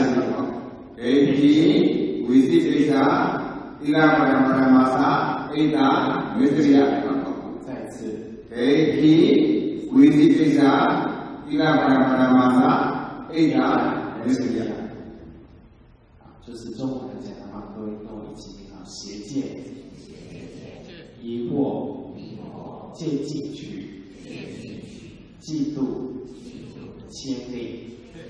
Speaker 1: Deiti, Visi Kesa, Sila Paramata, Eka, Veseria.
Speaker 2: 再次。
Speaker 1: Deiti, Visi Kesa, Sila Paramata, Eka, Veseria.
Speaker 2: 就是中文来讲的话，各位跟我一起念啊，邪见、疑惑、借进取、嫉妒、牵累。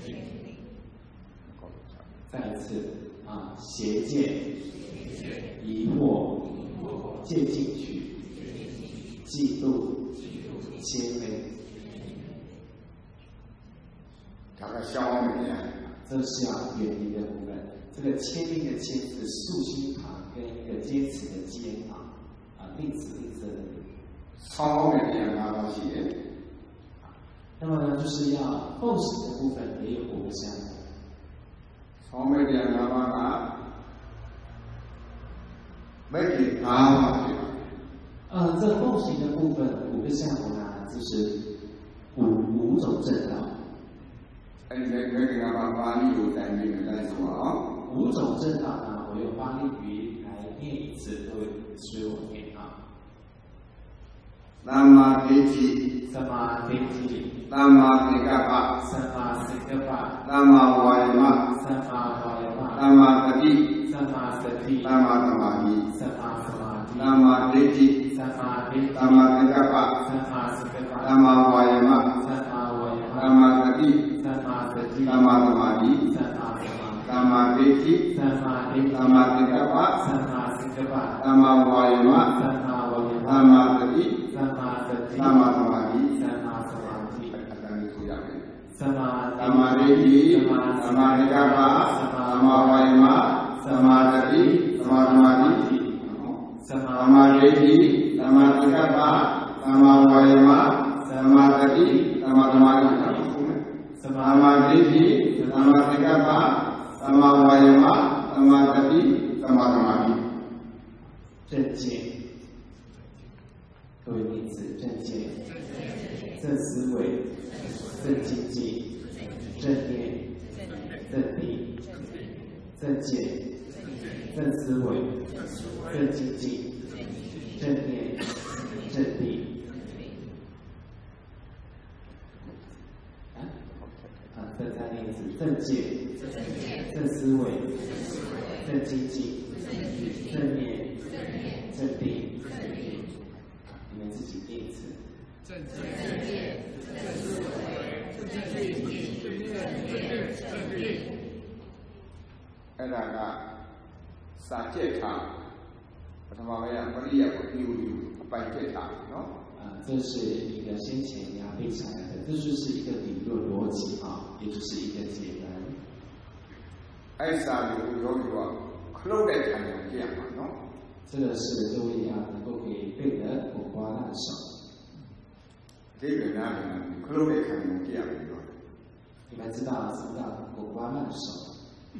Speaker 2: 再一次啊，邪见、疑惑、借进取、嫉妒、牵累。这是要远离的部分。这个牵令的牵是竖心旁跟一个尖词的尖令词令色的令。
Speaker 1: 超美的东西。
Speaker 2: 那么呢，就是要奉行的部分也有5个项目。
Speaker 1: 超美的没给他
Speaker 2: 这奉行的部分5个项目呢，就是五种正道。
Speaker 1: 没给他巴利有在那个来说啊。
Speaker 2: 5种正道呢，我用巴利语来念一次，各位随我念啊。
Speaker 1: 那么第一。
Speaker 2: Sama Deiti.
Speaker 1: Nama Dekapa.
Speaker 2: Sama Sekapa.
Speaker 1: Nama Wayama.
Speaker 2: Sama Wayama.
Speaker 1: Nama Sati.
Speaker 2: Sama Sati.
Speaker 1: Nama Samadhi.
Speaker 2: Sama Samadhi.
Speaker 1: Nama Deiti.
Speaker 2: Sama Deiti.
Speaker 1: Nama Dekapa.
Speaker 2: Sama Sekapa.
Speaker 1: Nama Wayama.
Speaker 2: Sama Wayama.
Speaker 1: Nama Sati.
Speaker 2: Sama Sati.
Speaker 1: Nama Samadhi.
Speaker 2: Sama Samadhi.
Speaker 1: Nama Deiti.
Speaker 2: Sama Deiti.
Speaker 1: Nama Dekapa.
Speaker 2: Sama Sekapa.
Speaker 1: Nama Wayama.
Speaker 2: Sama Wayama.
Speaker 1: Nama Sati.
Speaker 2: Sama Sati.
Speaker 1: Nama Samadhi. Sama Deiti, Sama Dekapa, Sama Wayama, Sama Sati, Sama Samadhi. Sama Deiti, Sama Dekapa, Sama Wayama, Sama Sati, Sama Samadhi. Sama Deiti, Sama Dekapa, Sama Wayama, Sama Sati, Sama Samadhi.
Speaker 2: 正见，各位弟子，正见、正思维、正精进、正念、正定、正见、正思维、正精进、正念、正定。再念一次：正见、正思维、正精进、正念、正定。你们自己念一次。正见、正思维、正精进、正念、正定。
Speaker 1: 那个三戒茶，我他妈呀，我也不溜半戒茶，喏。
Speaker 2: 这是一个先前你要背下来的，这就是一个理论逻辑也就是一个结论。
Speaker 1: 爱啥有个克罗代产业这样嘛，喏。
Speaker 2: 这个是各位能够可以背得滚瓜烂熟。
Speaker 1: 这个呢，可能会看不见的。
Speaker 2: 你们知道什么叫滚瓜烂熟？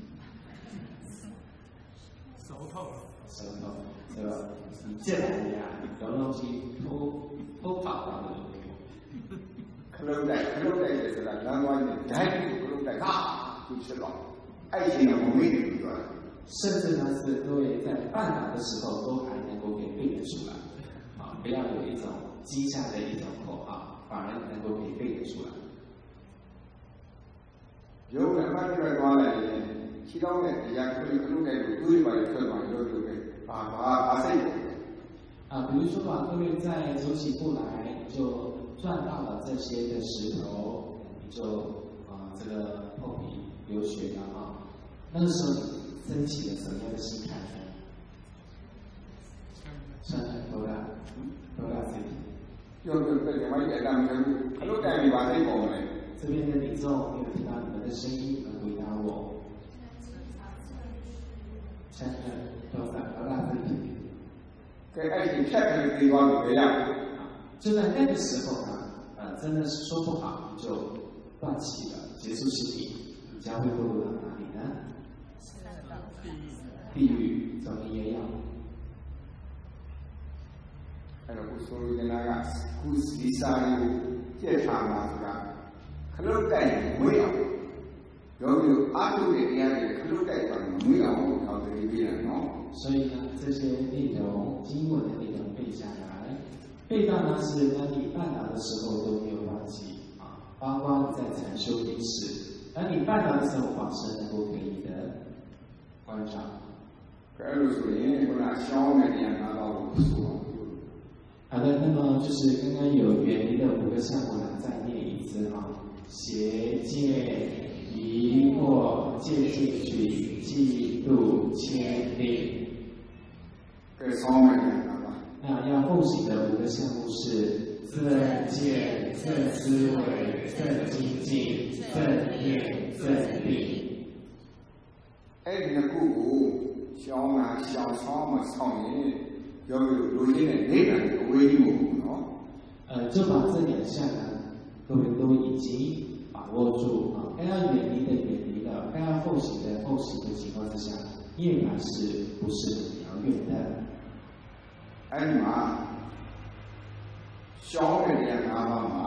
Speaker 3: 熟透了。
Speaker 2: 熟透，对吧？你进来呀，有东西偷跑到的。
Speaker 1: 可能就是了，难怪你太可能啊，就是了，爱情的我没有一个。
Speaker 2: 甚至呢，是各位在办打的时候都还能够给背得出来，啊，不要有一种激下的一种口号，反而能够可以背得出来。
Speaker 1: 有的办出来多了，其他的人家可能在对吧？特嘛有把谁
Speaker 2: 啊，比如说吧，各位在走起步来就撞到了这些的石头，你就这个破皮流血了啊。那个时候升起了什么样的心态呢？伤痕多大？多大身体？
Speaker 1: 就是这另外一张人，可能在你把谁讲嘞？
Speaker 2: 这边的民众有听到你们的声音，能回答我。伤痕多大？多大身体？
Speaker 1: 跟爱情骗人的地方不一样。
Speaker 2: 就在那个时候呢，真的是说不好就断气了，结束心理，你将会落入到哪里呢？地狱，怎么也要。
Speaker 1: အဲ့တော့ကိုဆိုလိုချင်တာကခုဒီစာလေးကိုကြည့်ထားမှာဆိုတာခလုတ်တိုက်မွေးအောင်ယောဂီအားထုတ်တဲ့တရားတွေခလုတ်တိုက်သွားမွေးအောင်ထောက်တည်ပြီးတယ်နော်
Speaker 2: 所以呢，这些内容经文的内容背下来，背到呢是当你办打的时候都没有忘记啊，包括你在禅修也是，当你办打的时候，法师能够给你的观察。
Speaker 1: အဲ့လိုဆိုရင်ခုနရှောင်းတဲ့နေရာနာတော့ဆိုတော့
Speaker 2: 好的，那么就是刚刚有远离的5个项目呢，再念一次啊，邪见、疑惑、戒进取、嫉妒、牵令。那要奉行的5个项目是正见、正思维、正精进、正念、正力。
Speaker 1: အဲ့ဒီတစ်ခုကိုရှောင်းတာရှောင်းဆောင်မဆောင်ရင်ယောဂီလူချင်းနဲ့နေတယ်အဝေးကြီးမဟုတ်ဘူးနော်
Speaker 2: 就把这2项呢，各位都已经把握住啊，该要远离的远离了，该要奉行的奉行的情况之下，涅槃是不是很遥远的？
Speaker 1: အဲ့ဒီမှာရှောင်းတဲ့နေရာ5ပါးမှာ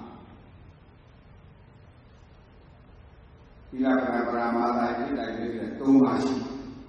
Speaker 1: သီလပရမာသာဣတ္တကိစ္စ3ပါးရှိ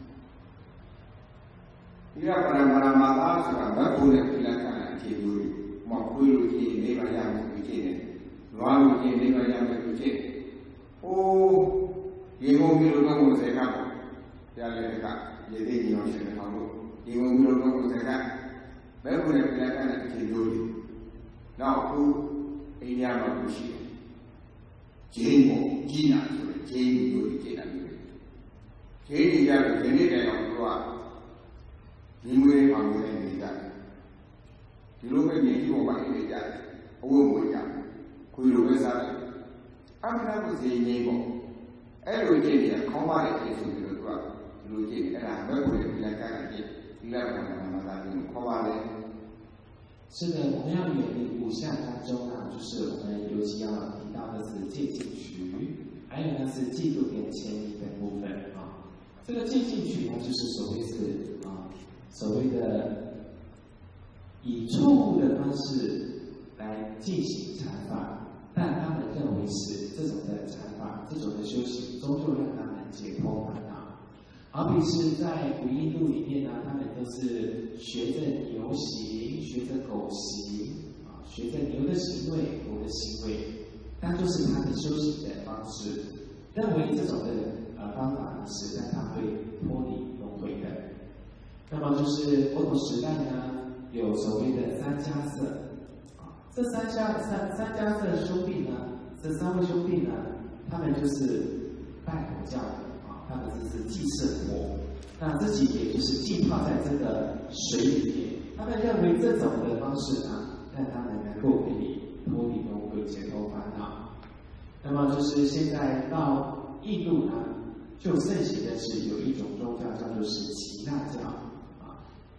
Speaker 1: သီလပရမာသာဆိုတာဘက်ဖို့နဲ့သီလကံအခြေမျိုးတွေမခွေးလို့ချင်းနေပါရမယ်ကိုကြည့်တယ်လွားလို့ချင်းနေပါရမယ်ကိုကြည့်ဟိုးရေကုန်ပြီးလို့တော့စေကပေါ့တရားလေကရေသိညီအောင်ရှင်ထောင်လို့ရေကုန်ပြီးလို့တော့စေကဘယ်ကိုလဲသီလကံအခြေမျိုးတွေနောက်အခုအိန္ဒိယမှာကိုရှိတယ်ဂျင်းကိုကြီးနာဆိုတဲ့ဂျင်းမျိုးတွေကျင့်တာမျိုးဂျင်းကြီးကြလို့ဒီနေ့တိုင်အောင်သူကဒီမွေးအောင်နေနေကြတယ်ဒီလိုပဲမြေကြီးပေါ်မှာနေကြတယ်အဝတ်မွေးကြခွေလိုပဲစားတယ်အမှန်တမ်းစီငြိမ်းပေါ့အဲ့လိုကျင့်တယ်ခေါင်းပါတဲ့ကျင့်ဆိုပြီးတော့သူကဒီလိုကျင့်တယ်အဲ့ဒါဘယ်ကိုလဲဒီလက်ကကျင့်ဒီလက်ပေါ်မှာမသာဘူးခေါ်ပါလေ
Speaker 2: 是的，我们要远离5项当中呢，就是我们尤其要提到的是戒禁取，还有呢是嫉妒跟牵引的部分啊。这个戒禁取呢，就是所谓的以错误的方式来进行禅法，但他们认为是这种的禅法，这种的修行，终究让他们解脱烦恼。好比是在古印度里面呢，他们都是学着牛行，学着狗行，学着牛的行为、狗的行为，当作是他们修行的方式，认为这种的方法呢是让他会脱离轮回的。那么就是佛陀时代呢，有所谓的3迦叶，这三迦叶兄弟呢，这3位兄弟呢，他们就是拜佛教的。他们只是祭祀佛，那自己也就是浸泡在这个水里面。他们认为这种的方式呢，让他们能够可以脱离轮回、解脱烦恼。那么就是现在到印度呢，就盛行的是有一种宗教叫做是耆那教啊。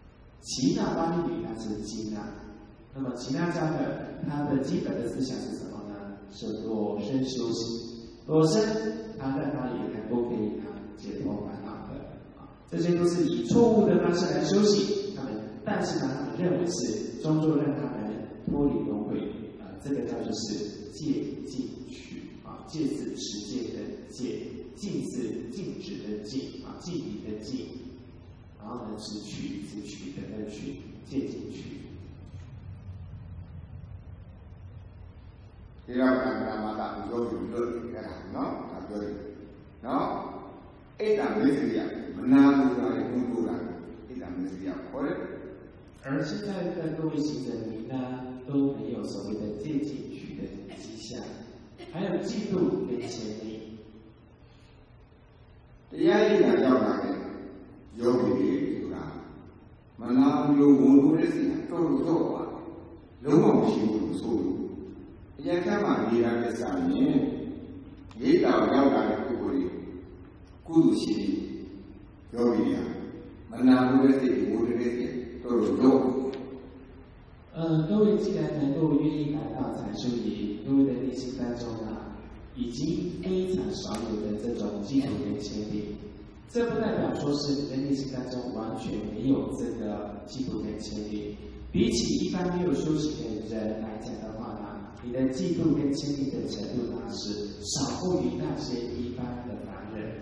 Speaker 2: 耆那巴利语它是耆那，那么耆那教的它的基本的思想是什么呢？是裸身修行，裸身它在哪里能够可以解脱烦恼的这些都是以错误的方式来修行，但是呢，他们认为是终究让他们脱离轮回这个叫做是戒禁取戒是持戒的戒，禁是禁止的禁禁离的禁，然后呢是取的那个取，戒禁取。
Speaker 1: ဒီတော့ကံကမတာပြောပြီးလို့အဲ့ဒါနော်ဒါပြောတယ်နော်အဲ့ဒါမစ္စရိယမနာဘူးလားဘုံဘူးလားအဲ့ဒါမစ္စရိယခေါ်တယ်
Speaker 2: 而现在的各位行者您呢，都没有所谓的戒禁取的迹象，还有嫉妒跟牵连。
Speaker 1: တရားရည်ကရောက်လာတဲ့ယောဂီတွေဆိုတာမနာဘူးဝန်လို့တဲ့စိတ်တော့ပါလုံးဝမရှိဘူးလို့ဆိုလို့အရင်ကမှနေရတဲ့စာရင်ရိတ်တော်ရောက်လာတဲ့ပုဂ္ဂိုလ်တွေကုသိုလ်ရှိယောဂီတွေမနာဘူးတဲ့စိတ်ဝန်လို့တဲ့စိတ်
Speaker 2: 各位既然能够愿意来到禅修营，各位的内心当中已经非常少有的这种嫉妒跟牵连。这不代表说是你的内心当中完全没有这个嫉妒跟牵连。比起一般没有修行的人来讲的话你的嫉妒跟牵连的程度是少过于那些一般的凡人。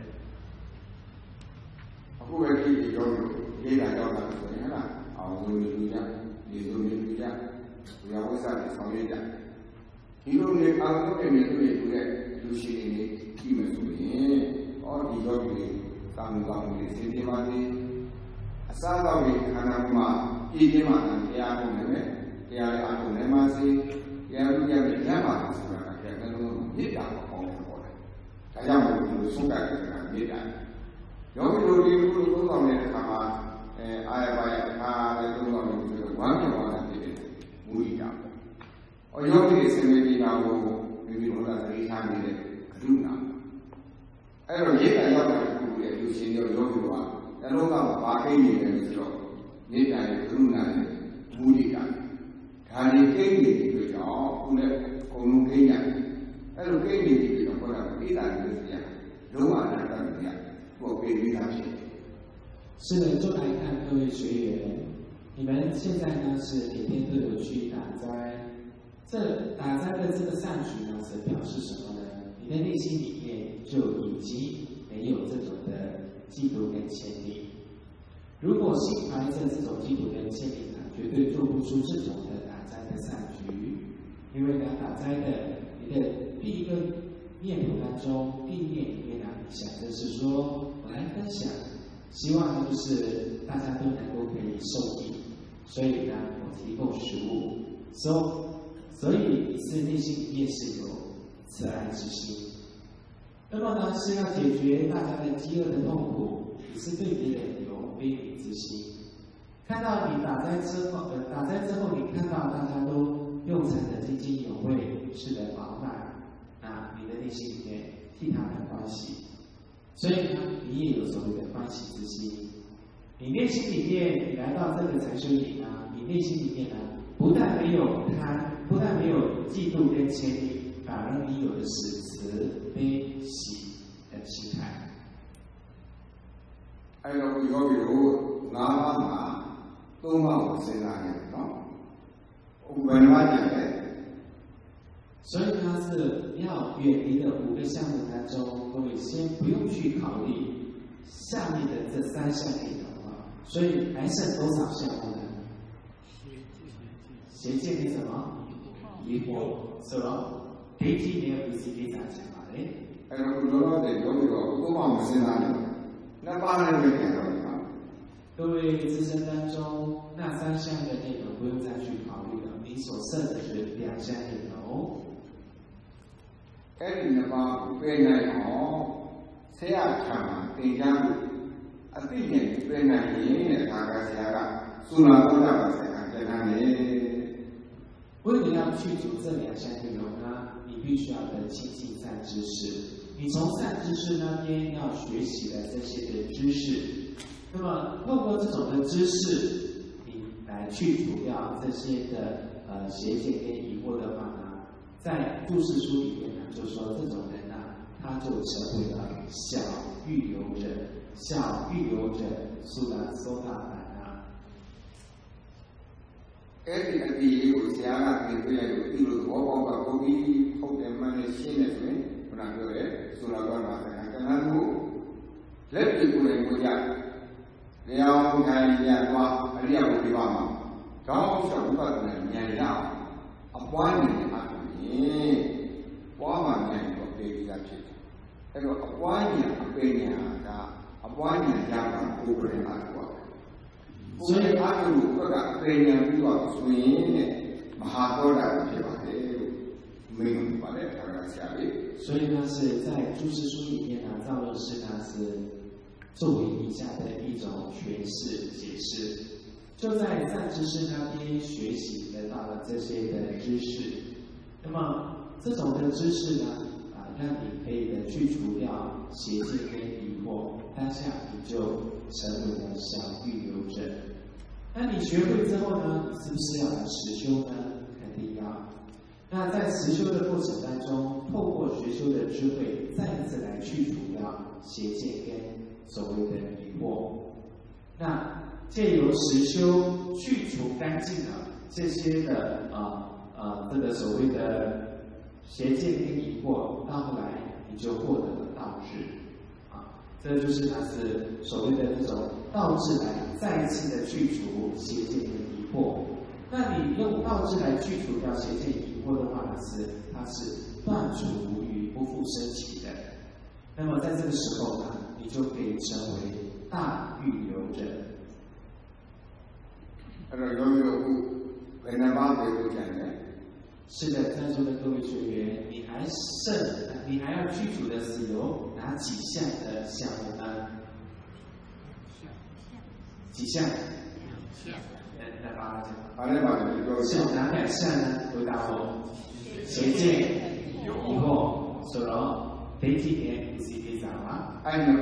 Speaker 1: အခုပဲကြည့်ပြီးတော့လေ့လာတော့တာဆိုရင်အောင်လို့လူကြဒီလိုမျိုးလူကြဘုရားဝိစာတွေဆောင်ရွက်ကြဒီလိုမျိုးအာရုံနဲ့နေတွေ့တဲ့လူရှိနေကြည့်မယ်ဆိုရင်ဒီယောဂီတွေတောင်းတောင်းတွေသင်္ကေတပါသေးအစားတော်တွေခန္ဓာမှာပြည့်ပြည့်မှတရားဟုတ်နေတယ်တရားလည်းအထုံနေမှစေတရားလူကြတဲ့ဉာဏ်ပါဆိုတာကလည်းနှလုံးမေတ္တာကိုပေါင်းတယ်ပေါ့လေဒါကြောင့်မို့လို့ဆုံးကတ်တဲ့ကမေတ္တာယောဂီတို့ဒီလိုသုံးဆောင်နေတဲ့အခါမှာအာရပါရအခါလည်းသုံးဆောင်နေပြီးတော့ဝမ်းမြောက်တာဖြစ်တယ်မူရိတာပေါ့ယောဂီတွေဆင်မြင်နေတာကိုမိမိတို့ကသတိထားနေတဲ့ကရုဏာအဲ့တော့ရိတ်တာရောက်တာကိုလည်းလူရှင်ရောယောဂီတို့ကနှလုံးသားမှာပါကိန်းနေတယ်ဆိုတော့ရိတ်တာရဲ့ကရုဏာရဲ့မူရိတာဒါတွေကိန်းနေပြီးတော့ခုနဲ့ကုံလုံးကိန်းရတယ်အဲ့လိုကိန်းနေပြီးတော့ခေါ်တာအိဒါလို့ဆိုရလုံးဝအနာတတ်တယ်
Speaker 2: 是的，就来看各位学员，你们现在呢是每天都有去打斋，这打斋的这个善举呢，是表示什么呢？你的内心里面就已经没有这种的嫉妒跟牵连。如果心怀着这种嫉妒跟牵连绝对做不出这种的打斋的善举，因为打斋的你的第一个念头当中，第一念里面想的是说，我来分享，希望呢就是大家都能够可以受益，所以呢我提供食物，所以你是内心里面是有慈爱之心。那么呢是要解决大家的饥饿的痛苦，你是对别人有悲悯之心。看到你打斋之后你看到大家都用餐的津津有味，吃得饱满，你的内心里面替他们欢喜，所以呢，你也有所谓的欢喜之心。你内心里面，你来到这个禅修营你内心里面不但没有贪，不但没有嫉妒跟牵连，反而你有的是慈悲喜的心态。
Speaker 1: အဲ့တော့ယောဂီတို့၅ပါးမှာ၃ပါးကိုစဉ်းစားနေတယ်နော်။ဘယ်နှပါးကြလဲ
Speaker 2: 所以它是要远离的5个项目当中，各位先不用去考虑下面的这3项内容所以还剩多少项目呢？邪见是什么？疑惑是吧？第一年不是非常强嘛嘞？
Speaker 1: အဲ့တော့ဘုရားတဲ့ယောဂီတို့ဥပမာမစဉ်းစားနဲ့နှစ်ပါးလည်းပဲပြန်တော့ပါ
Speaker 2: 各位自身当中那3项的内容不用再去考虑了，你所剩的是2项内容。
Speaker 1: အဲ့ဒီနှစ်ပါးကိုပယ်နိုင်အောင်ဆရာထံမှာသင်ကြားဖို့အသိဉာဏ်ပယ်နိုင်ရင်ဒါကဆရာကသုနာဘုရားမှာဆရာပြန်နိုင်တယ်
Speaker 2: 为了要去除这2项内容你必须要的亲近善知识，你从善知识那边要学习的这些的知识，那么透过这种的知识，你去除掉这些的邪见跟疑惑的话呢，在注释书里面呢，就说这种人呢，他就成为了小预流者，小预流者苏达收大版啊。
Speaker 1: အဲ့ဒီအတီလေးကိုဆရာကပြင်ပြလိုက်လို့ဒီလိုသဘောပေါက်ကကိုကြီးဟုတ်တယ်မှန်တယ်ရှင်းတယ်ဆိုရင်ခုနပြောတယ်ဆိုတာကမှာကဏ္ဍကိုလက်ပြီးကိုယ်တိုင်ကိုကြတရားအောင်ခံရသွားအရိယဘုရားမှာတောင်းလျှောက်ဥပဒနာဉာဏ်ရအပွားဉာဏ်အပြင်ပွားမှဉာဏ်ကိုပေးပြီးသားဖြစ်တယ်အဲ့တော့အပွားဉာဏ်အပင်ဉာဏ်ကအပွားဉာဏ်ရတာကိုယ်တိုင်အားကို所以他就各个非常比较属于马哈多的对吧？没有把那他个下里。
Speaker 2: 所以呢，是在注释书里面呢，赵论师呢是作为以下的一种诠释解释。就在善知识那边学习得到了这些的知识，那么这种的知识呢，让你可以的去除掉邪见跟疑惑，当下你就成为了小预流者。那你学会之后呢，你是不是要来实修呢？肯定要。那在实修的过程当中，透过学修的智慧，再一次来去除掉邪见跟所谓的疑惑。那借由实修去除干净了这些的这个所谓的邪见跟疑惑，到后来你就获得了道智啊，这就是它是所谓的这种道智来再次的去除邪见跟疑惑。那你用道智来去除掉邪见疑惑的话呢，它是断除无余，不复升起的。那么在这个时候呢，你就可以成为大预流者。是的，在座的各位学员，你还要具足的是有哪几项的项目呢？几项？来帮我讲。是哪两项呢？回答我。邪见、疑惑、所罗、第几年、第三嘛？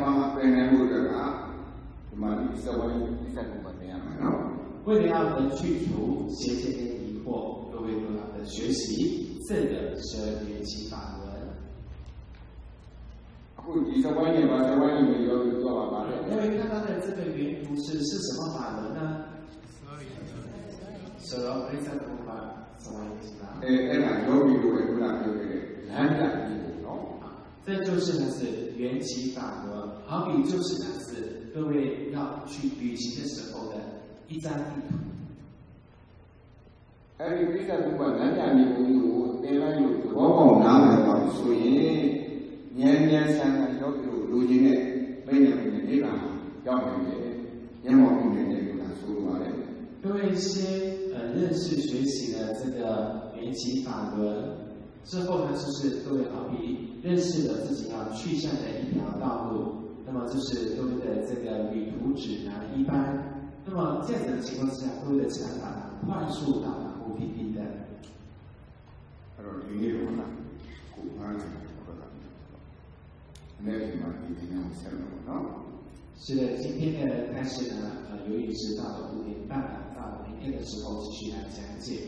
Speaker 2: 为了要能去除邪见跟疑惑，各位都要的学习这个12缘起法轮。各位看到的这个原图是什么法轮呢？所罗菩萨图法，什么意思呢？这就是呢是缘起法轮，好比就是呢是各位要去旅行的时候的一张地图。各位先认识学习了这个缘起法轮之后呢，就是各位好比认识了自己要去向的一条道路，那么就是各位的这个旅途指南一般。那么这样子的情况之下，各位的才能把它快速到达目的地的。是的，今天的开始呢，由于是到了5点半了，到了明天的时候继续来讲解。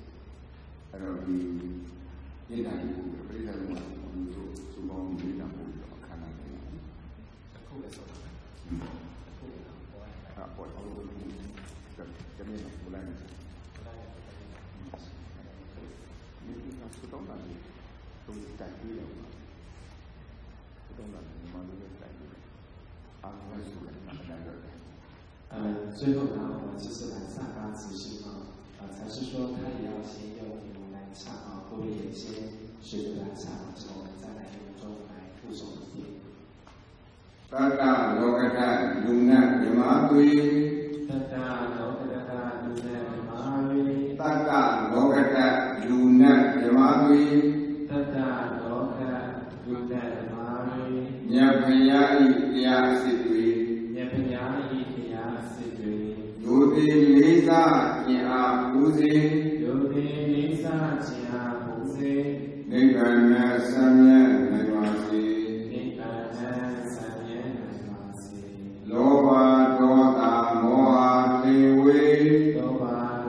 Speaker 2: 最后呢，我们就是来上发慈心才是说他也要先用我们来唱各位也先学着来唱，之后我们再来用中来附送一遍。
Speaker 1: 大大罗格达鲁纳比马对，
Speaker 2: 大大罗格达鲁纳比马对，
Speaker 1: 大大罗格达鲁纳比马对，
Speaker 2: 大大罗格达鲁纳比马对，
Speaker 1: 涅槃ယာဤတရားစစ်တွေ
Speaker 2: 涅槃ယာဤတရားစစ်တွေ
Speaker 1: ယုတိလေးစားခြင်းအားပူဇေ
Speaker 2: ယုတိလေးစားခြင်းအားပူဇေ
Speaker 1: နိဗ္ဗာန်ဆံမြတ်နိုင်ပါစေ
Speaker 2: နိဗ္ဗာန်ဆံမြတ်နိုင်ပါစေ
Speaker 1: လောဘဒေါသမောဟသေဝေ
Speaker 2: လောဘ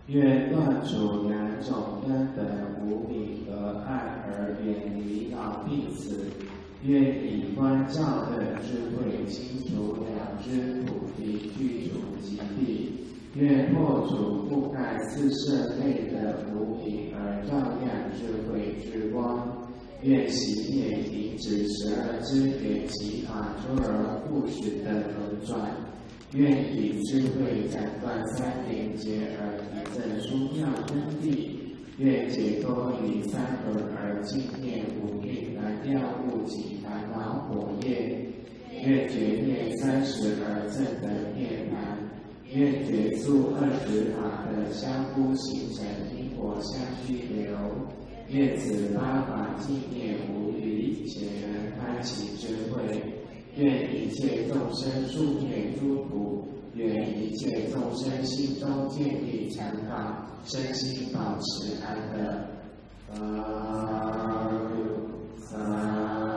Speaker 2: 愿断除两种根本无明和爱而远离老病死。愿以观照的智慧清除了知菩提，具足疾病。愿破除覆盖四摄类的无明而照亮智慧之光。愿熄灭停止12支缘及法诸而不实的轮转。愿以智慧斩断三连结而提振殊妙真谛。愿解脱于三轮而净灭无明燃料物及烦恼火焰。愿觉灭30而证得涅槃。愿觉速20法的相互形成因果相续流。愿此八法净灭无余，且能开启智慧。愿一切众生速灭诸苦。愿一切众生心中建立禅法，身心保持安乐。